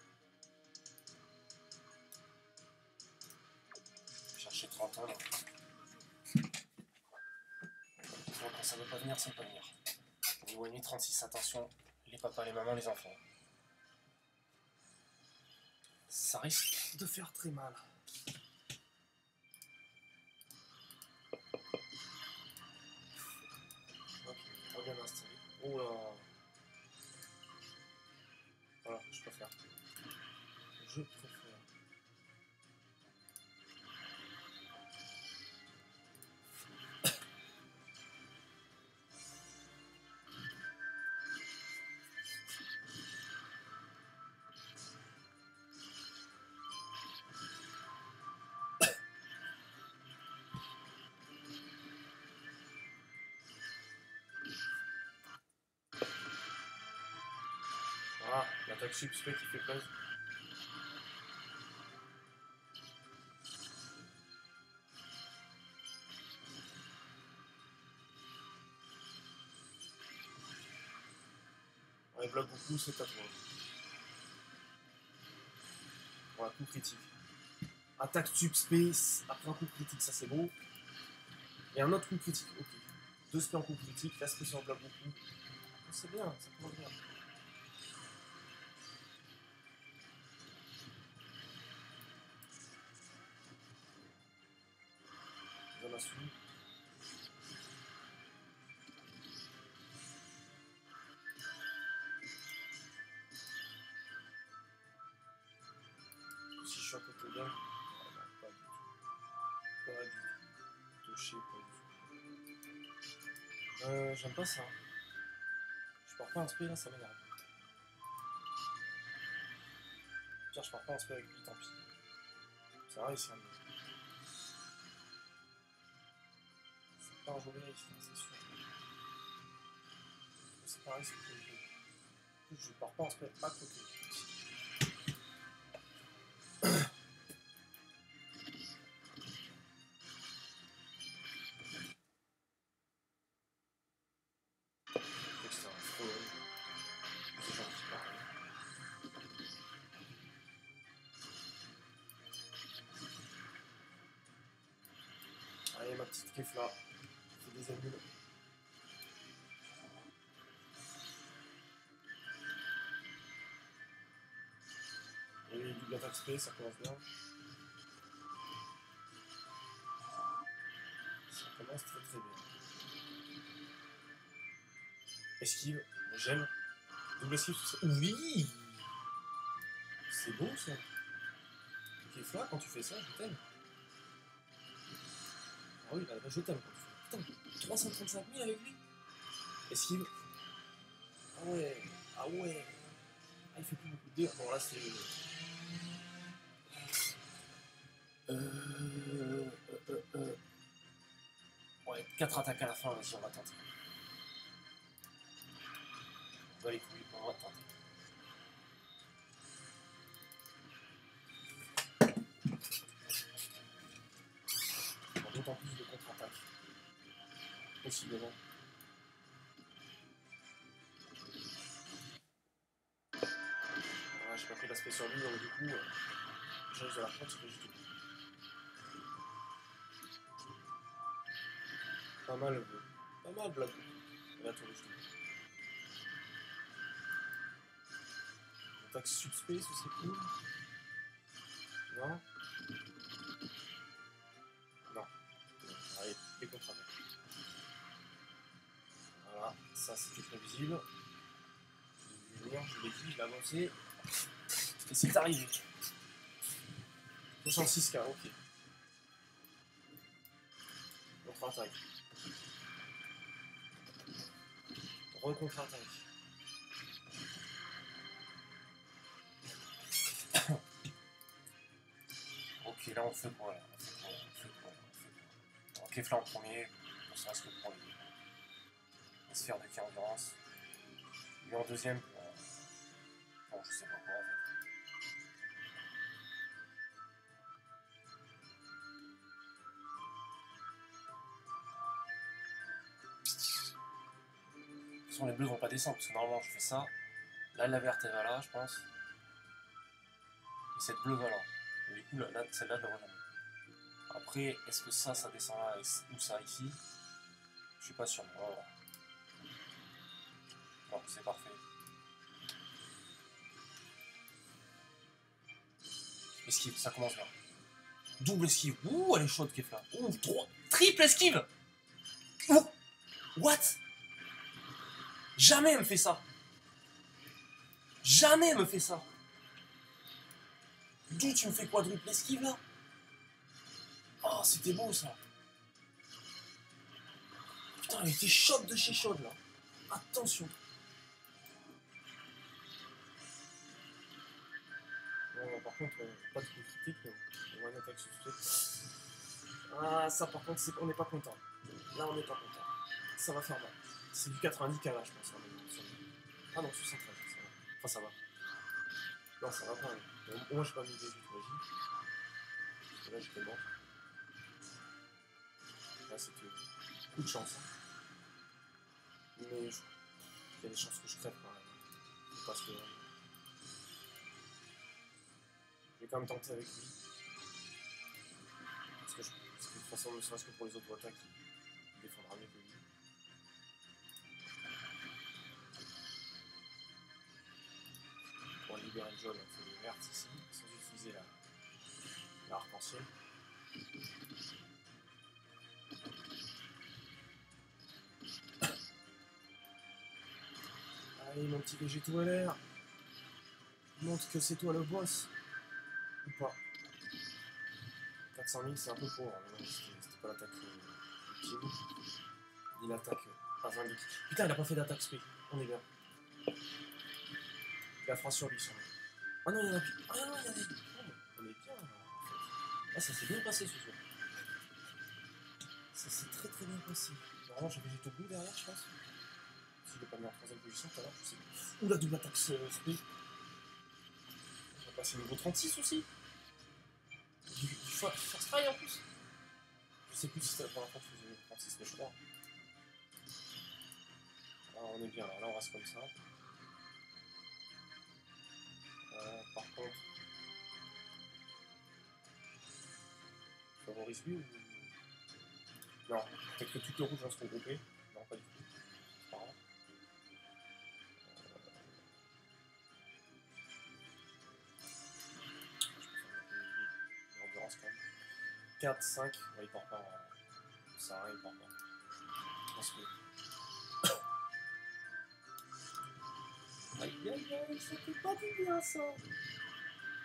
Chercher trente ans, là. Bon, quand ça veut pas venir, ça veut pas venir. Niveau ennemi trente-six, attention, les papas, les mamans, les enfants. Ça risque de faire très mal. Ok, très bien installé. Oh là. Voilà, je préfère. Je préfère. Ah, l'attaque subspect qui fait plaisir. Ouais, bloque beaucoup, c'est à toi. Voilà, coup critique. Attaque subspace, après un coup critique, ça c'est beau. Et un autre coup critique, ok. Deux spé en coup critique, la spé sur bloque beaucoup. C'est bien, ça commence bien. Zamasu. Si je suis à côté d'elle, oh non, pas du tout. Pas du tout. Touché, pas du tout. Euh, j'aime pas ça. Je pars pas un spé là, ça m'énerve. Pire, je pars pas un spé avec lui, tant pis. Ça va réussir. C'est pas un joli ici, c'est sûr. C'est pareil, c'est que je pars pas en spé à côté. Allez, ma petite Kefla, c'est des amis. Et double attaque spé, ça commence bien. Ça commence très très bien. Esquive, j'aime. Double esquive, oui! C'est beau ça. Kefla, quand tu fais ça, je t'aime. Ah oui, là, je t'aime quand tu fais. Putain, trois cent trente-cinq mille avec lui. Esquive. Ah ouais, ah ouais. Ah, il fait plus beaucoup de dégâts. Bon, là, c'est. Euh, euh, euh, euh. Ouais, quatre attaques à la fin, vas-y, on va tenter. On va les couilles, on va tenter. D'autant plus de contre-attaque. Possiblement. Voilà, j'ai pas pris l'aspect sur lui, donc du coup, euh, je risque de la prendre, c'est pas du tout. Pas mal, euh, pas mal, blague. La tour de genou. Attaque subspace, ce serait cool. Non. Non. Allez, des contre-attaques. Voilà, ça c'était prévisible. Je l'ai dit, je l'ai avancé. Et c'est arrivé. soixante-six K, ok. Contre-attaque. Re-contre-attaque. Ok, là on fait quoi là on fait quoi, on fait quoi, on fait quoi. Ok, Kefla en premier, on se reste que pour les, les sphères de endurance. Lui en deuxième, pour, bon, je sais pas quoi en fait. De toute façon, les bleus vont pas descendre parce que normalement je fais ça. Là, la verte elle va là, je pense. Et cette bleue va là. Et du coup, là, là, celle-là, je la vois jamais. Après, est-ce que ça, ça descend là ou ça ici? Je suis pas sûr. On va voir. Non, c'est parfait. Esquive, ça commence bien. Double esquive. Ouh, elle est chaude, Kefla. Ouh, trois. Triple esquive. Ouh. What? Jamais elle me fait ça. Jamais elle me fait ça. D'où tu me fais quadruple esquive là? Oh, c'était beau ça. Putain, elle était chaude de chez chaude là. Attention. Bon, par contre, euh, pas de coup critique, mais on va une attaque subspace. Ah, ça par contre, on n'est pas content. Là, on n'est pas content. Ça va faire mal. C'est du quatre-vingt-dix K là, je pense. Ah non, soixante-treize, ça va. Enfin, ça va. Non, ça va pas. Hein. Moi, j'ai pas mis des huit magies. Parce que là, j'étais mort. Là, c'était coup de chance. Hein. Mais il y a des chances que je crève quand même. Parce que. Je vais quand même tenter avec lui. Parce que, je... Parce que de toute façon, ne serait-ce que pour les autres attaques, il défendra mieux que lui. Pour libérer le jaune, on fait les vertes ici, sans utiliser la, la arc-en-ciel. Allez, mon petit végéto à l'air. Montre que c'est toi le boss. Ou pas. quatre cent mille, c'est un peu pauvre. C'était pas l'attaque ultime. Ni l'attaque à vingt de... Putain, il a pas fait d'attaque speed. On est bien. Il la fera sur lui, sans lui. Ah non, il y en a plus. Ah non, il y en a des. On est bien, là, en fait. Ah, ça s'est bien passé, ce soir. Ça s'est très très bien passé. Normalement, j'avais végéto bleu derrière, je pense. Si je l'ai pas mis en troisième position tout à l'heure, je sais pas. Ouh, la double attaque speed. On va passer au niveau trente-six aussi. Du first try en plus. Je sais plus si c'était la première fois que je faisais le trente-six, mais je crois. Ah, on est bien là, là on reste comme ça. Euh, par contre, je favorise lui ou. Non, peut-être que toutes les rouges vont se regrouper. Non, pas du tout. C'est pas grave. Euh... L'endurance quand même. quatre, cinq, ouais, il part pas en. Ça rien, il part pas. Parce que. Aïe aïe aïe, ça fait pas du bien ça.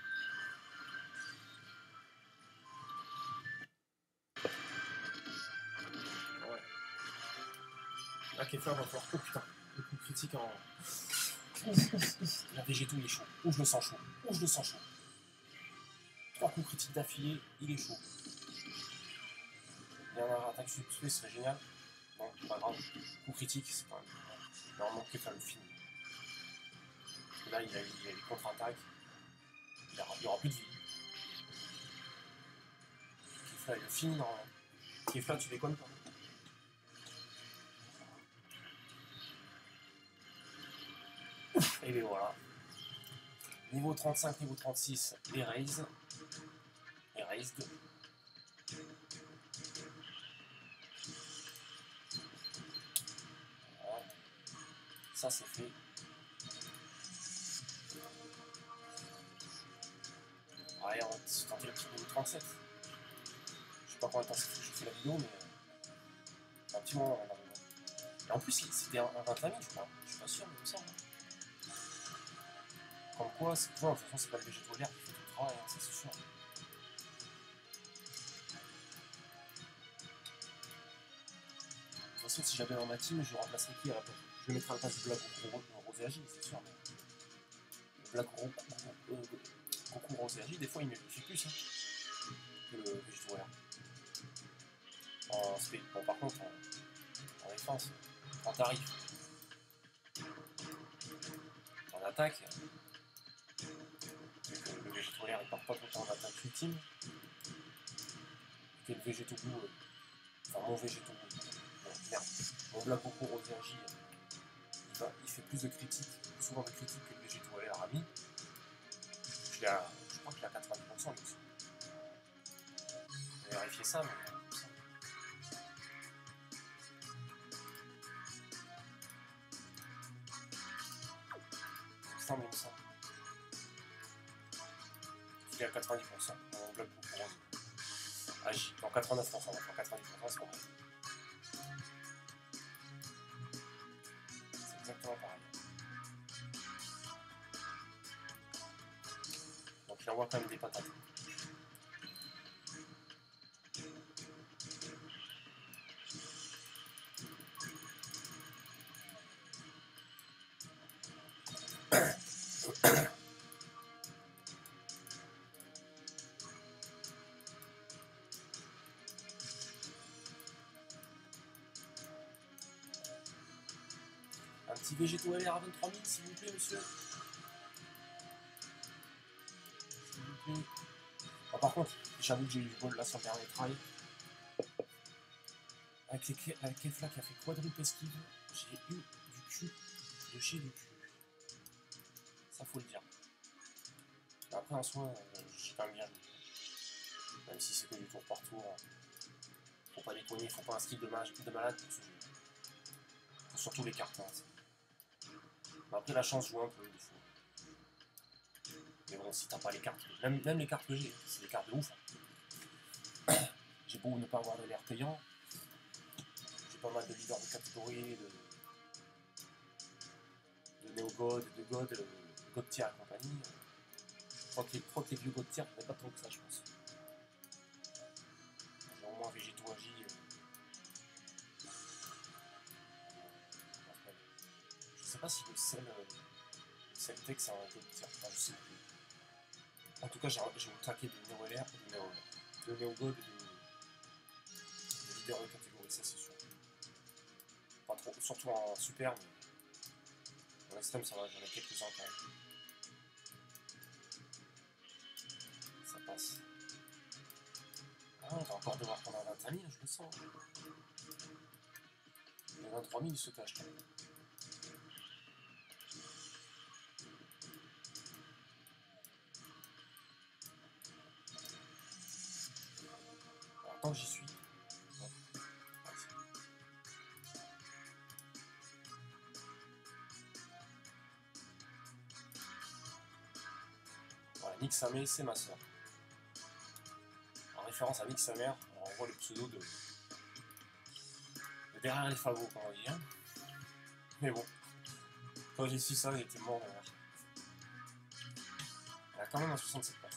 La Kefla va falloir. Oh putain, le coup critique en. La végéto il est chaud. Ou je le sens chaud. Ou je le sens chaud. Trois coups critiques d'affilée, il est chaud. Dernière attaque substituée serait génial. Bon, pas grave. Coup critique, c'est quand même. Normalement, Kefla le finit. Parce que là, il a, il a les contre-attaques. Il n'y aura plus de vie. Kefla, il le finit normalement. Kefla, tu déconnes pas. Et bien voilà. Niveau trente-cinq, niveau trente-six, Erased. Erased. Voilà. Ça c'est fait. Allez, on va tenter le petit niveau trente-sept. Je sais pas combien de temps j'ai fait la vidéo, mais c'est un petit moment là. Et en plus, c'était un vingt minutes, je crois. Je suis pas sûr, mais il me semble. Comme quoi, c'est quoi, de toute façon, c'est pas le végétal qui fait tout le travail, hein, ça c'est sûr. De toute façon, si j'avais dans ma team, je remplacerais qui à la place. Je le mettrais à la place du Black Roséagi, c'est sûr. Mais... le Black Goku Roséagi, des fois, il me fait plus hein, que le végétal. En speed. Bon, par contre, en, en défense, en tarif, en attaque, le, le végétal il part pas tout le temps en attaque ultime. Et le végétal blue, euh, enfin mon végétal blue, bon, merde, mon Black Goku Roséagi, il, va, il fait plus de critiques, souvent de critiques que le végétal Arami. Je, à, je crois qu'il est à quatre-vingt-dix pour cent dessus. Je vais vérifier ça, mais. Il me semble, il me semble. Il est à quatre-vingt-dix pour cent. Mon Black Goku Rose. Agit. En quatre-vingt-neuf pour cent, en quatre-vingt-dix pour cent, c'est pas vrai. C'est exactement pareil. Donc il envoie quand même des patates. Un petit végétal L R à vingt-trois mille, s'il vous plaît, monsieur. S'il vous plaît. Ah, par contre, j'avoue que j'ai eu du bol là sur le dernier try. Avec les, la Kefla qui a fait quadruple esquive, j'ai eu du cul, de chez du cul. Ça, faut le dire. Mais après, en soi, euh, j'ai quand même bien joué. Même si c'est que du tour par tour. Faut pas déconner, faut pas un skill de, de malade pour ce jeu. Faut surtout les cartes. Hein. Mais après, la chance joue un peu, des fois. Mais bon, si t'as pas les cartes, même, même les cartes que j'ai, c'est des cartes de ouf. Hein. J'ai beau ne pas avoir de l'air payant. J'ai pas mal de leaders de catégorie, de, de Néo-God, de God, de God tier et compagnie. Je crois que les, les vieux God tier, il n'y en a pas tant que ça, je pense. J'ai au moins végétal agi. Euh... Je sais pas si le sel, euh, le sel tech c'est un God tier, enfin, je sais plus. En tout cas, j'ai une claqué de Néo-L R, de Néo-God, de, Néo de, de leader de catégorie, ça c'est sûr. Pas trop, surtout en super, mais en extrême, ça va, j'en ai quelques-uns quand même. Ça passe. Ah, on va encore devoir prendre un vingt mille, je le sens. Les vingt-trois mille, ils se cachent quand même. Alors, tant que j'y suis. Voilà, Nick Samé, c'est ma soeur. En référence à Nick Samer, on voit le pseudo de, de derrière les fagots, comme on dit. Hein. Mais bon, quand j'ai su ça, j'étais mort de rire. Elle a quand même un soixante-sept pour cent.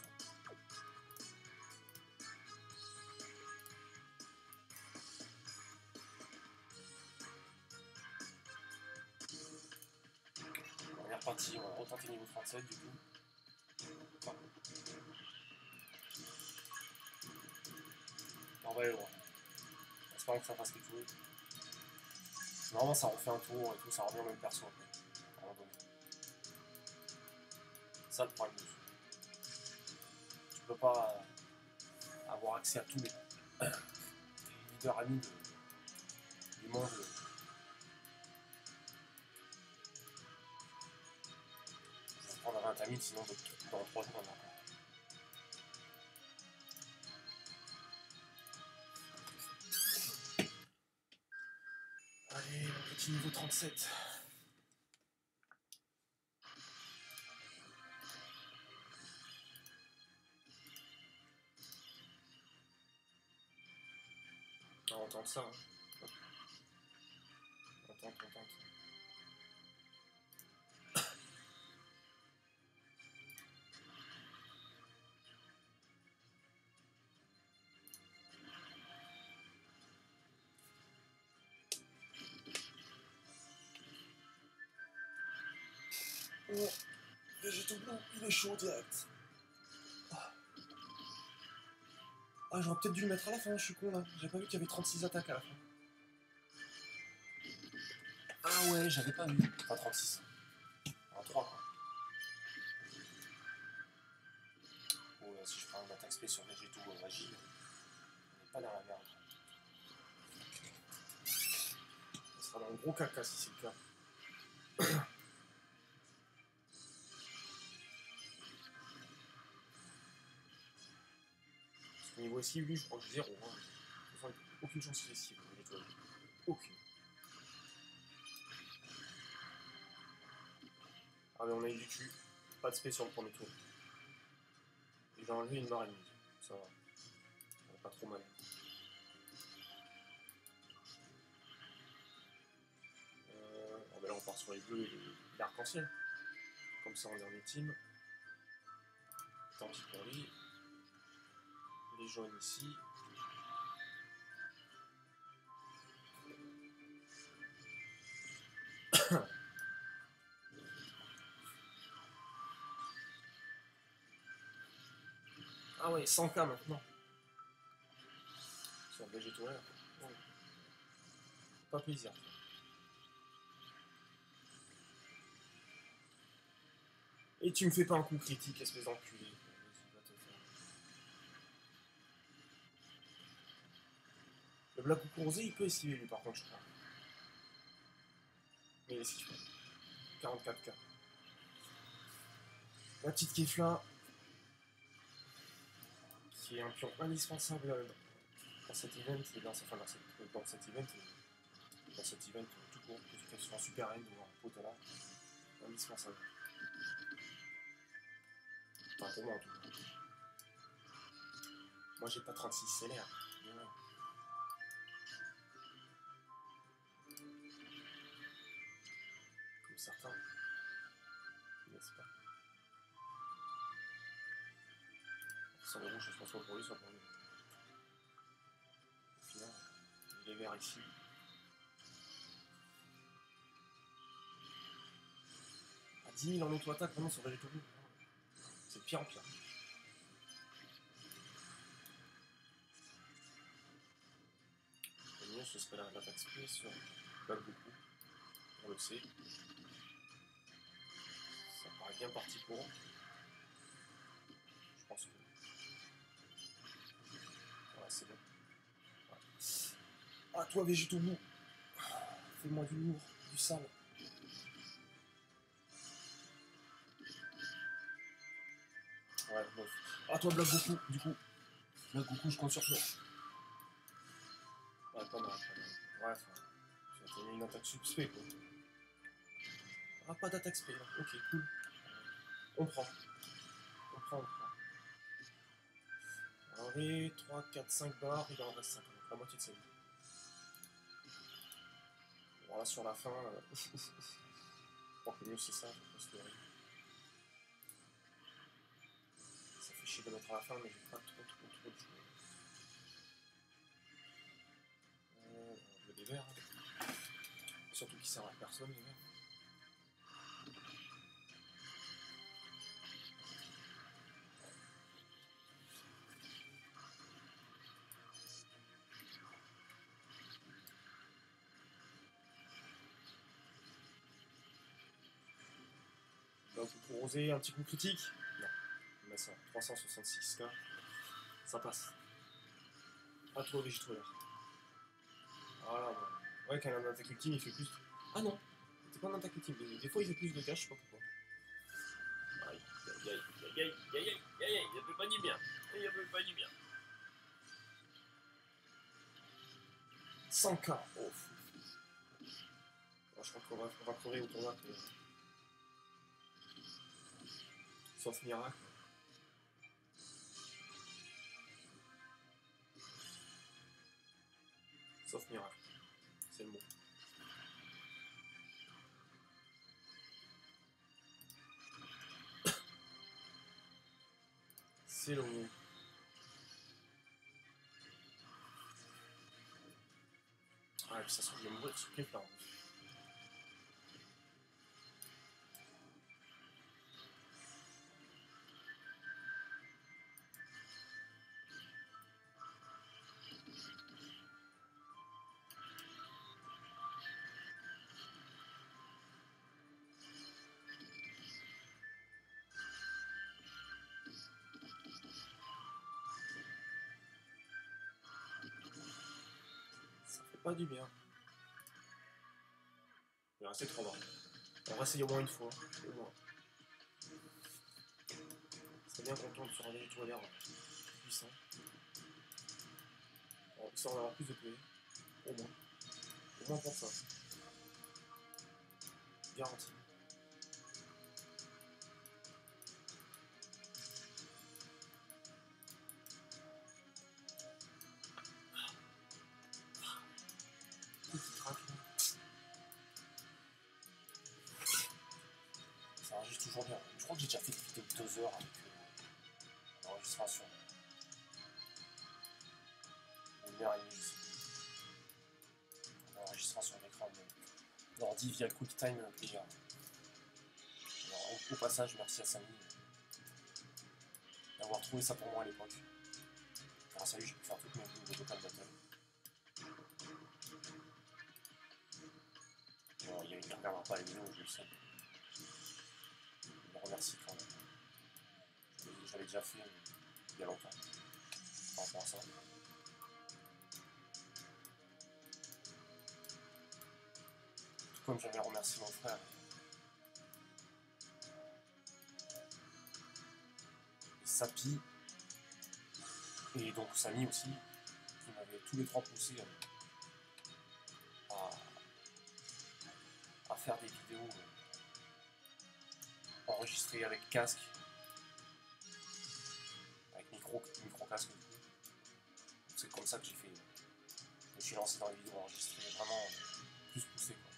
reparti, on va retenter niveau trente-sept du coup. Enfin. On va aller loin. Espérons que ça fasse quelque chose. Normalement ça refait un tour et tout, ça revient au même perso après. À un moment donné. Ça le problème dessus. Tu peux pas avoir accès à tous les leaders amis de, du monde. Ça va prendre vingt amis, sinon dans trois jours on a encore. Allez, mon petit niveau trente-sept. Ah, on tente ça. Hein. On tente, on tente. Oh, Végéto Blue, il est chaud direct. Ah, j'aurais peut-être dû le mettre à la fin, je suis con là. J'ai pas vu qu'il y avait trente-six attaques à la fin. Ah ouais, j'avais pas vu. Enfin, trente-six. En trois quoi. Oh là, si je prends une attaque spé sur Végéto euh, agile, on n'est pas dans la merde. Ça sera dans le gros caca si c'est le cas. Au niveau esquive, lui, je crois que zéro. Hein. Aucune chance qu'il esquive, aucune. Ah mais on a eu du cul, pas de spé sur le premier tour. Et j'ai enlevé une marée mise, ça va. Pas trop mal. Euh, ah ben là on part sur les bleus et l'arc-en-ciel. Comme ça en dernier team. Tant pis pour lui. Les jaunes ici. Ah ouais, cent K maintenant. Sur Végéto là. Oh. Pas plaisir. Et tu me fais pas un coup critique, espèce d'enculé. Le Black Kukurosé, il peut esquiver lui par contre, je crois. Mais il esquive pas. quarante-quatre K. La petite Kefla, qui est un pion indispensable dans cet event, et dans, enfin, dans, cette, dans cet event, et dans cet event tout court, que tu sois en super end ou en pot là, indispensable. Enfin, pour moi en tout cas. Moi j'ai pas trente-six C L R. Ouais. Comme certains. N'est-ce pas? Sans le rouge, je pense soit pour lui, soit pour lui. Au final, il est vert ici. À dix mille en auto-attaque, vraiment sur Végéto Blue. C'est de pire en pire. Le mieux, ce serait l'attaque spé sur Black beaucoup. On le sait. Ça paraît bien parti pour eux. Je pense que. Voilà, c'est bon. Ouais. Ah, toi, Végéto Blue. Fais-moi du lourd, du sale. Ouais, bof. Ah, toi, Black Goku, du coup. Black Goku, je compte sur toi. Ouais, pas mal, pas mal. Ouais, tu as mis une attaque spé, quoi. Ah, pas d'attaque spé, là. Ok, cool. On prend. On prend, on prend. Allez, trois, quatre, cinq barres, il en reste cinq. Donc la moitié de sa vie. Bon, là, sur la fin, euh... je crois que le mieux, c'est ça, faut pas se leurrer. Ça fait chier de mettre à la fin, mais j'ai pas trop, trop, trop de choix. Euh, on veut des verres. Hein. Surtout qu'ils servent à personne, les verres. un coup pour oser, un petit coup critique. Non, on met ça, trois cent soixante-six K. Ça passe. À toi, Végétroller. Voilà, bon. Ouais, quand il a un attaque ultime, il fait plus. Ah non, c'est pas un attaque ultime. Des, des fois, il fait plus de cash, je sais pas pourquoi. Aïe, aïe, aïe, aïe, aïe, aïe, aïe, aïe, aïe, il avait pas dit bien. Il avait pas dit bien. cent K. Oh. Je crois qu'on va, on va crever au tournoi. Mais... sauf miracle. Sauf miracle. C'est le mot. C'est le mot. Ah, et puis ça se trouve, je vais mourir sur Kefla. Ça fait pas du bien. Il va rester trois barres. On va essayer au moins une fois. Au moins. C'est bien qu'on tombe sur un Végétroller puissant. On histoire d'avoir plus de P V. Au moins. Au moins pour ça. Garanti. Petit crack. Ça enregistre toujours bien. Je crois que j'ai déjà fait une vidéo de deux heures avec euh, l'enregistration. Une heure et demie ici. L'enregistrement sur l'écran de l'ordi via le QuickTime Player. Alors, au, au passage, merci à Samy d'avoir trouvé ça pour moi à l'époque. Grâce à lui, j'ai pu faire toutes mes vidéos de Dokkan Battle. Bon, il ne regardera pas les vidéos, je le sais. Je le remercie quand même. J'avais déjà fait il y a longtemps par rapport à ça. Tout comme j'avais remercié mon frère. Et Sapi. Et donc Samy aussi, qui m'avaient tous les trois poussé à, à faire des vidéos enregistrées avec casque, avec micro, micro casque. C'est comme ça que j'ai fait. Je me suis lancé dans les vidéos enregistrées vraiment plus poussées, quoi.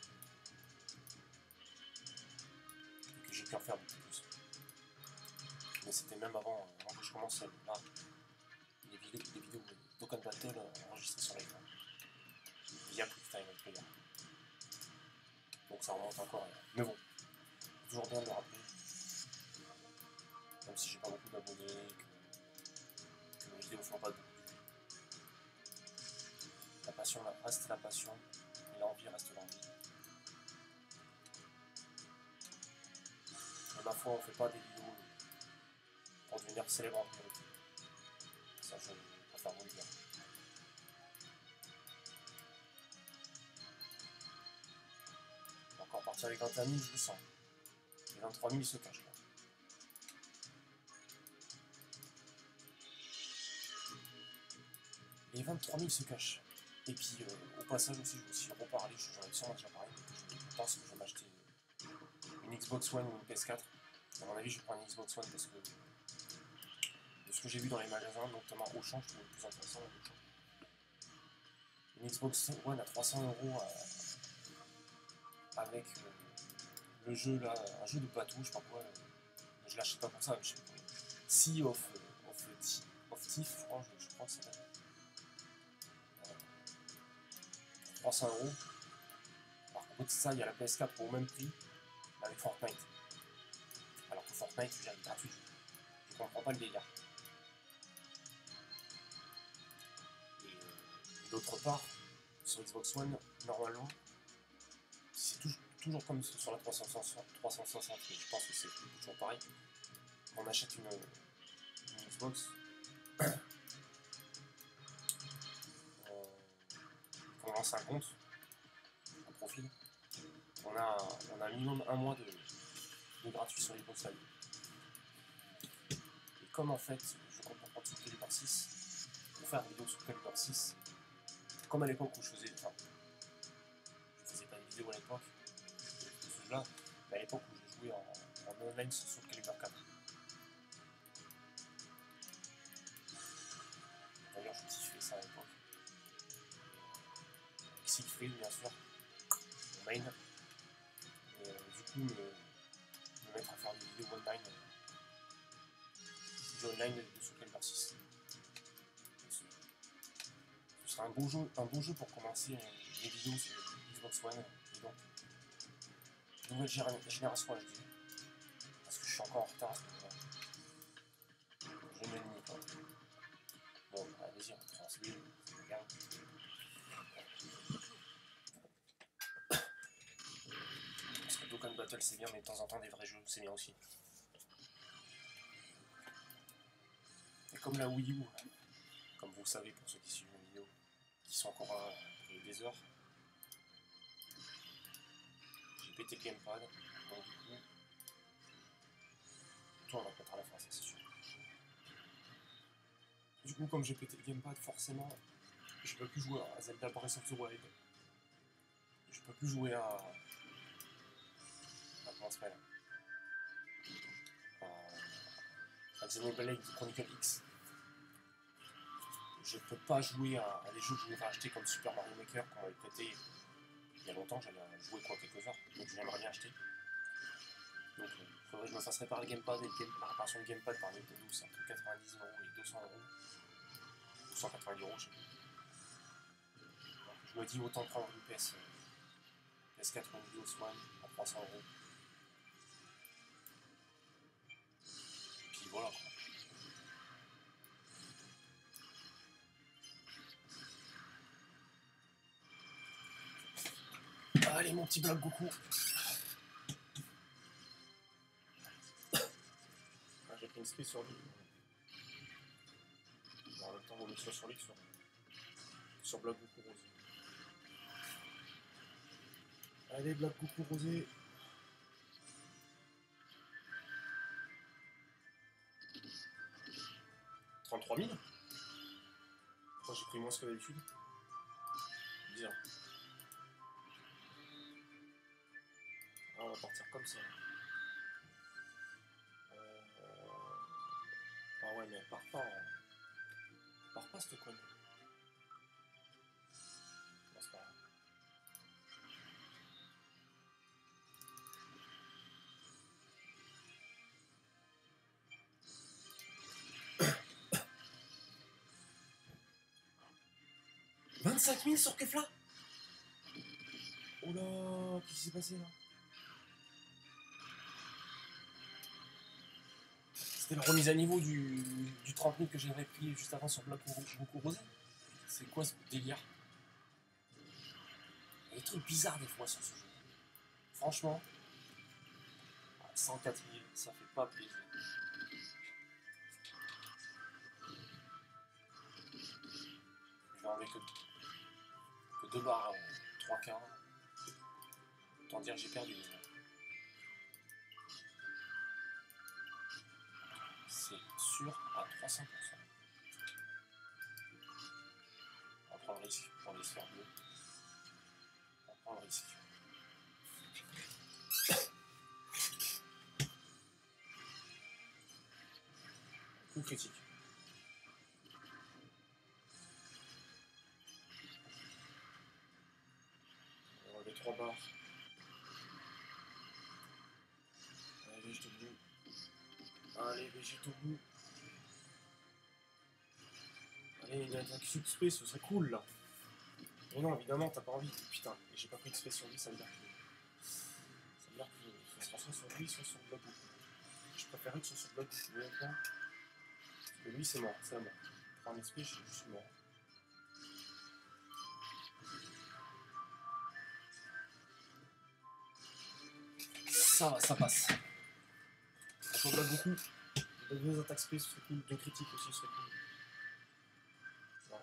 Et que j'ai pu en faire beaucoup plus. Mais c'était même avant, avant que je commence là, les vidéos, les vidéos de Dokkan Battle enregistrées sur l'écran via QuickTime Player. Donc ça remonte encore. Mais bon, c'est toujours bien de le rappeler. Même si j'ai pas beaucoup d'abonnés, que, que mes vidéos font pas de beaucoup. La passion reste la passion, et l'envie reste l'envie. Mais ma foi, on fait pas des vidéos pour devenir célèbre en priorité. Ça, je préfère vous le dire. On va encore partir avec vingt et un mille, je le sens. Les vingt-trois mille se cachent là. Les vingt-trois mille se cachent. Et puis, euh, au passage aussi, je vais aussi reparler, j'en ai sûrement déjà parlé, mais je pense que je vais m'acheter une Xbox One ou une P S quatre. À mon avis, je vais prendre une Xbox One parce que de ce que j'ai vu dans les magasins, notamment Auchan, je trouve le plus intéressant Auchan. Une Xbox One à trois cents euros avec euh, le jeu là, un jeu de bateau, je sais pas quoi, euh, je l'achète pas pour ça, mais je sais pas. Sea of, euh, of, of Thief, je crois, je, je crois que c'est ça. trois cents euros. Alors qu'en fait, ça, il y a la P S quatre au même prix, mais avec Fortnite. Alors que Fortnite, je est gratuit. Je comprends pas le délire. Et, euh, d'autre part, sur Xbox One, normalement, c'est tout, toujours comme sur la trois cent soixante, mais je pense que c'est toujours pareil. On achète une, une Xbox, euh, on lance un compte, un profil, on a, on a minimum un mois de, de gratuit sur Xbox Live. Et comme en fait, je compte pas prendre sur Calibur six, pour faire une vidéo sur Calibur six, comme à l'époque où je faisais, enfin, je faisais pas de vidéo à l'époque, de ce jeu-là, mais à l'époque où je jouais en, en online sur le Calibur quatre. D'ailleurs, je kiffais ça à l'époque. Siegfried, bien sûr, mon main. Et euh, du coup, me, me mettre à faire des vidéos online, du online de ce Calibur six. Ce, ce sera un beau jeu, un beau jeu pour commencer euh, les vidéos sur Xbox One. Et donc, nouvelle génération, je dis. Parce que je suis encore en retard. Je me le nie pas. Bon, allez-y, on prend celui-là. Regarde. Parce que Dokkan Battle c'est bien, mais de temps en temps des vrais jeux c'est bien aussi. Et comme la Wii U, comme vous le savez pour ceux qui suivent mes vidéos, qui sont encore là depuis des heures, j'ai pété le gamepad, donc du coup, toi on va peut-être à la fin, ça c'est sûr. Du coup, comme j'ai pété le gamepad, forcément, je peux plus jouer à Zelda Breath of the Wild. Je peux plus jouer à... à comment ça s'appelle, à Xenoblade Chronicle X. Je peux pas jouer à, à des jeux que je voulais acheter comme Super Mario Maker qu'on m'avait prêté il y a longtemps. J'avais joué quoi quelques heures, donc j'aimerais bien acheter. Donc il euh, faudrait que je me fasse réparer le gamepad, et le game, la réparation du gamepad par Nintendo, c'est entre quatre-vingt-dix euros et deux cents euros. deux cent quatre-vingt-dix euros, je sais plus. Donc, je me dis autant prendre une P S, euh, P S quatre ou une Xbox One à trois cents euros. Puis voilà quoi. Allez mon petit Black Goku. Ah, j'ai pris une spé sur lui. Bon, en même temps, vaut mieux que ce soit sur lui que sur, sur Black Goku Rosé. Allez Black Goku Rosé. trente-trois mille. Pourquoi j'ai pris moins que d'habitude? Bizarre. Ah, on va partir comme ça. Euh... Ah ouais, mais elle part pas. Hein. Elle part pas cette conne. Non, c'est pas grave. vingt-cinq mille sur Kefla. Oh là, qu'est-ce qui s'est passé là? C'était la remise à niveau du, du trente mille que j'avais pris juste avant sur Black Goku Rosé. C'est quoi ce délire? Il y a des trucs bizarres des fois sur ce jeu. Franchement, cent quatre mille, ça fait pas plaisir. Je vais enlever que, que deux barres, euh, trois quarts. Autant dire que j'ai perdu. C'est sûr à trois cents pour cent. On va prendre le risque pour les sphères bleues. On prend le risque. Coup critique. On va enlever trois barres. Allez, je te boue. Allez, végétaux bout. Allez, il y a un suspect, ce serait cool là. Mais non, évidemment, t'as pas envie. Putain, et j'ai pas pris de spé sur lui, ça veut dire que. Ça veut dire que ce sera soit sur lui, soit sur Black Goku. Je préférerais que ce soit sur Black Goku, honnêtement. Parce que lui, c'est mort, c'est la mort. Pour un X P, je suis mort. Ça va, ça passe. Je regarde beaucoup. Deux attaques spé, ce serait cool. Deux critiques aussi, ce serait cool. Non.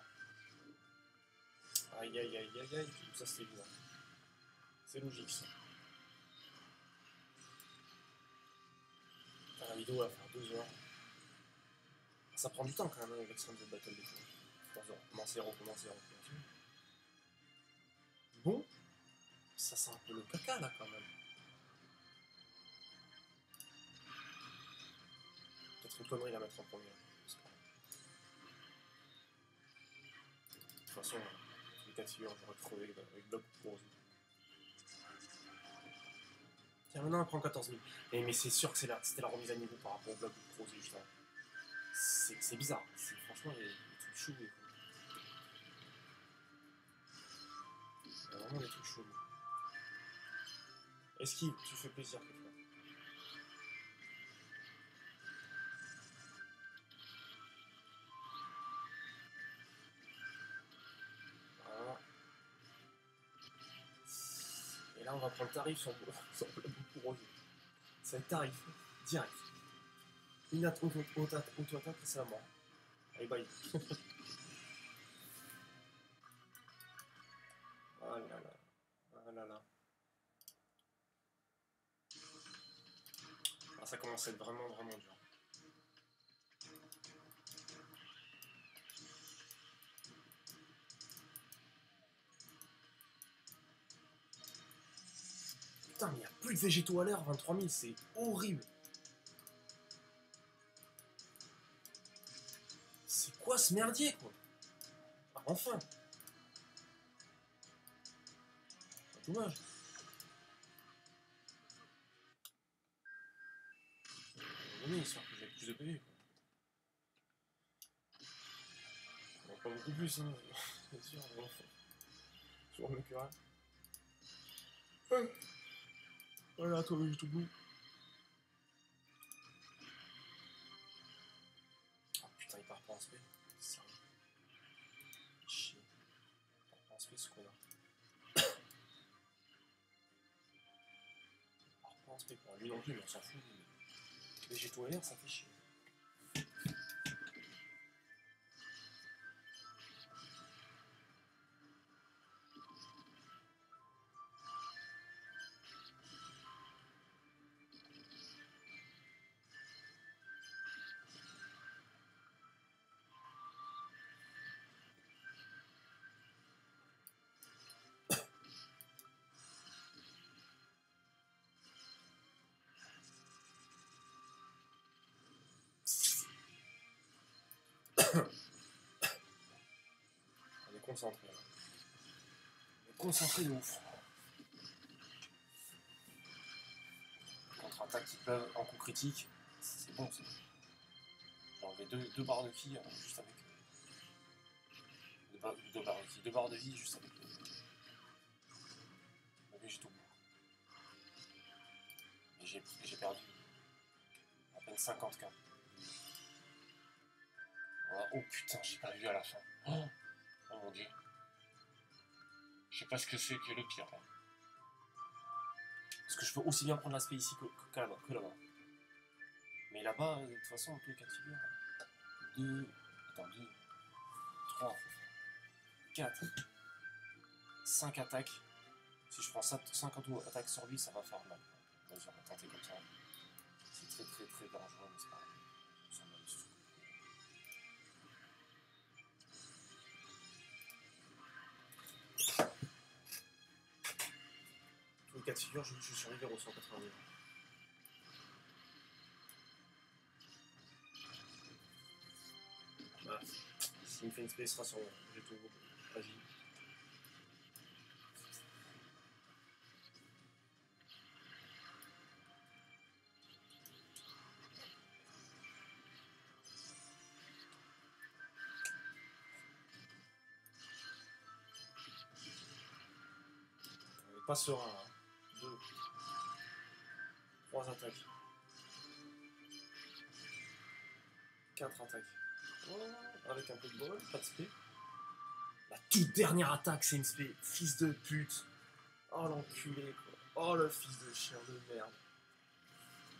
Aïe aïe aïe aïe aïe. Ça c'est évident. C'est logique ça. Putain, la vidéo va faire deux heures. Ça prend du temps quand même avec l'extrême de battle des fois. quatorze heures. Commencer, recommencer, recommencer. Bon. Ça sent un peu le caca là quand même. Peut-être une connerie à mettre en premier. De toute façon, les cas de figure, j'aurais crevé avec Blob pour eux. Tiens, maintenant elle prend quatorze mille. Mais, mais c'est sûr que c'était la, la remise à niveau par rapport au Blob Pro, juste avant. C'est bizarre. Franchement, il y a des trucs chauds. Il y a vraiment des trucs chauds. Esquive, tu fais plaisir quelquefois. Voilà. Et là, on va prendre tarif sur le rose. Ça va être tarif, direct. Une auto-attaque, c'est la mort. Allez, bye. Oh là là. Oh là là. Ah, ça commence à être vraiment, vraiment dur. Putain, mais il n'y a plus de végétaux à l'heure, vingt-trois mille, c'est horrible. C'est quoi ce merdier, quoi? Ah, enfin. Dommage. Oui, histoire que j'ai plus de P V. Bon, pas beaucoup plus, hein. C'est sûr, bon. Sur le curé. Voilà, toi, j'ai tout bleu. Oh putain, il part pas en spé. Sérieux. Chier. Il part pas en spé, ce connard. Il part pas en spé, quoi. Lui non plus, mais on s'en fout. Mais j'ai tout à l'air, ça fait chier. On est concentré. On est concentré de ouf. Contre-attaque qui peuvent en coup critique, c'est bon ça. J'ai enlevé deux, deux barres de ki hein, juste avec. Deux, bar, deux barres de ki, deux barres de vie juste avec le, le végétaux. Et j'ai perdu à peine cinquante K. Voilà. Oh putain, j'ai pas vu à la fin. Oh, oh mon dieu. Je sais pas ce que c'est que le pire. Hein. Parce que je peux aussi bien prendre l'aspect ici que, que là-bas. Là Mais là-bas, de toute façon, tous les cas de figure. deux, attends, deux, trois, quatre, cinq attaques. Si je prends cinquante attaques sur lui, ça va faire mal. Vas-y, on va tenter comme ça. C'est très très très dangereux, mais c'est pas grave. Tous les cas de figure, je, je suis arrivé au cent quatre-vingt-dix. Voilà. S'il me fait une space, sera sur j'ai tout agi. Pas serein, hein. Deux. Trois attaques. Quatre attaques. Oh, avec un peu de bol, pas de spé. La toute dernière attaque, c'est une spé. Fils de pute. Oh l'enculé, quoi. Oh le fils de chien de merde.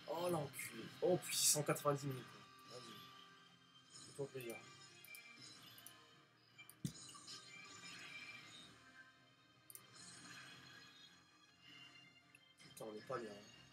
Oh l'enculé. Oh puis cent quatre-vingt-dix mille. Vas-y. C'est ton plaisir. Putain, on est pas bien.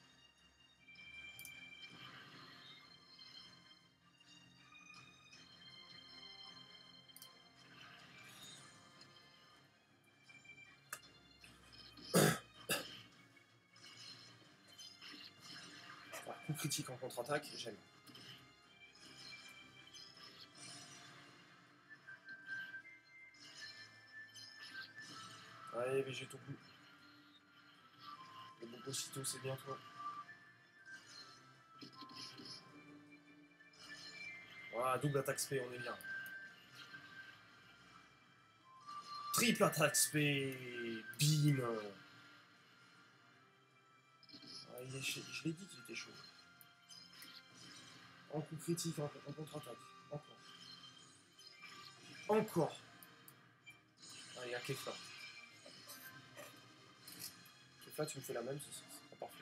Coup critique en contre-attaque, j'aime. Allez, végétaux bout. Le bon aussitôt, c'est bien toi. Voilà, double attaque spé, on est bien. Triple attaque spé, bim. Ah, il est ch... Je l'ai dit qu'il était chaud. En coup critique, en, en contre-attaque. Encore. Encore. Ah, il y a Kefla. Kefla, tu me fais la même, c'est pas parfait.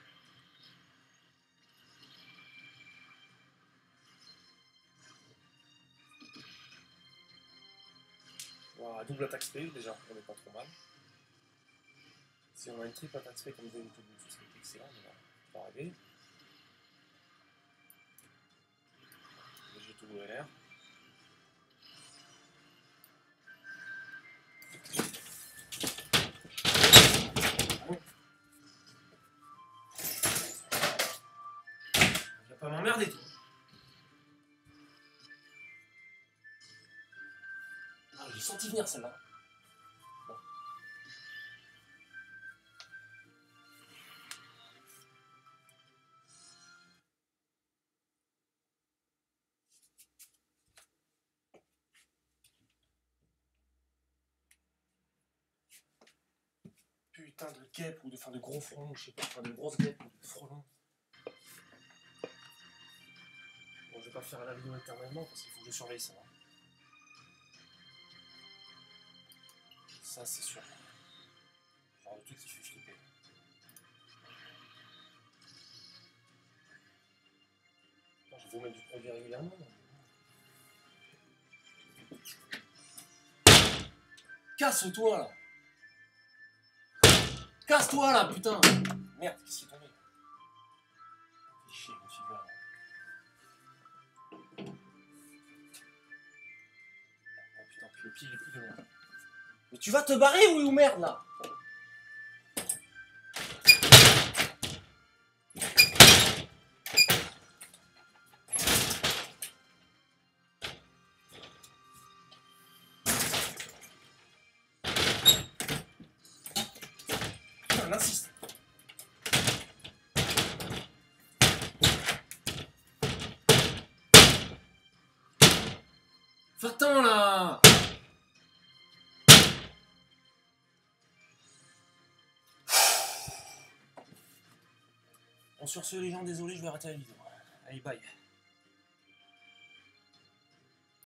Voilà, double attaque spé, déjà, on n'est pas trop mal. Si on a une triple attaque spé comme Vélo tout ce serait excellent, mais là, on va arriver. J'ai tout L R. Tu vas pas m'emmerder, toi. Ah, j'ai senti venir celle-là. Bon. Putain de guêpe ou de, fin, de gros frelons, je sais pas, enfin de grosses guêpes ou de frelons. Bon, je vais pas faire la vidéo éternellement parce qu'il faut que je surveille ça. Hein. Ça, c'est sûr. Genre le truc qui fait flipper. Je vais mettre du produit régulièrement. Casse-toi là! Casse-toi là, putain! Merde, qu'est-ce qui est tombé? Fais chier, mon fibreur. Oh putain, puis le pied il est plus de loin. Mais tu vas te barrer oui ou merde là? Putain, insiste. Va-t'en là! Bon, sur ce, les gens, désolé, je vais arrêter la vidéo. Allez, bye.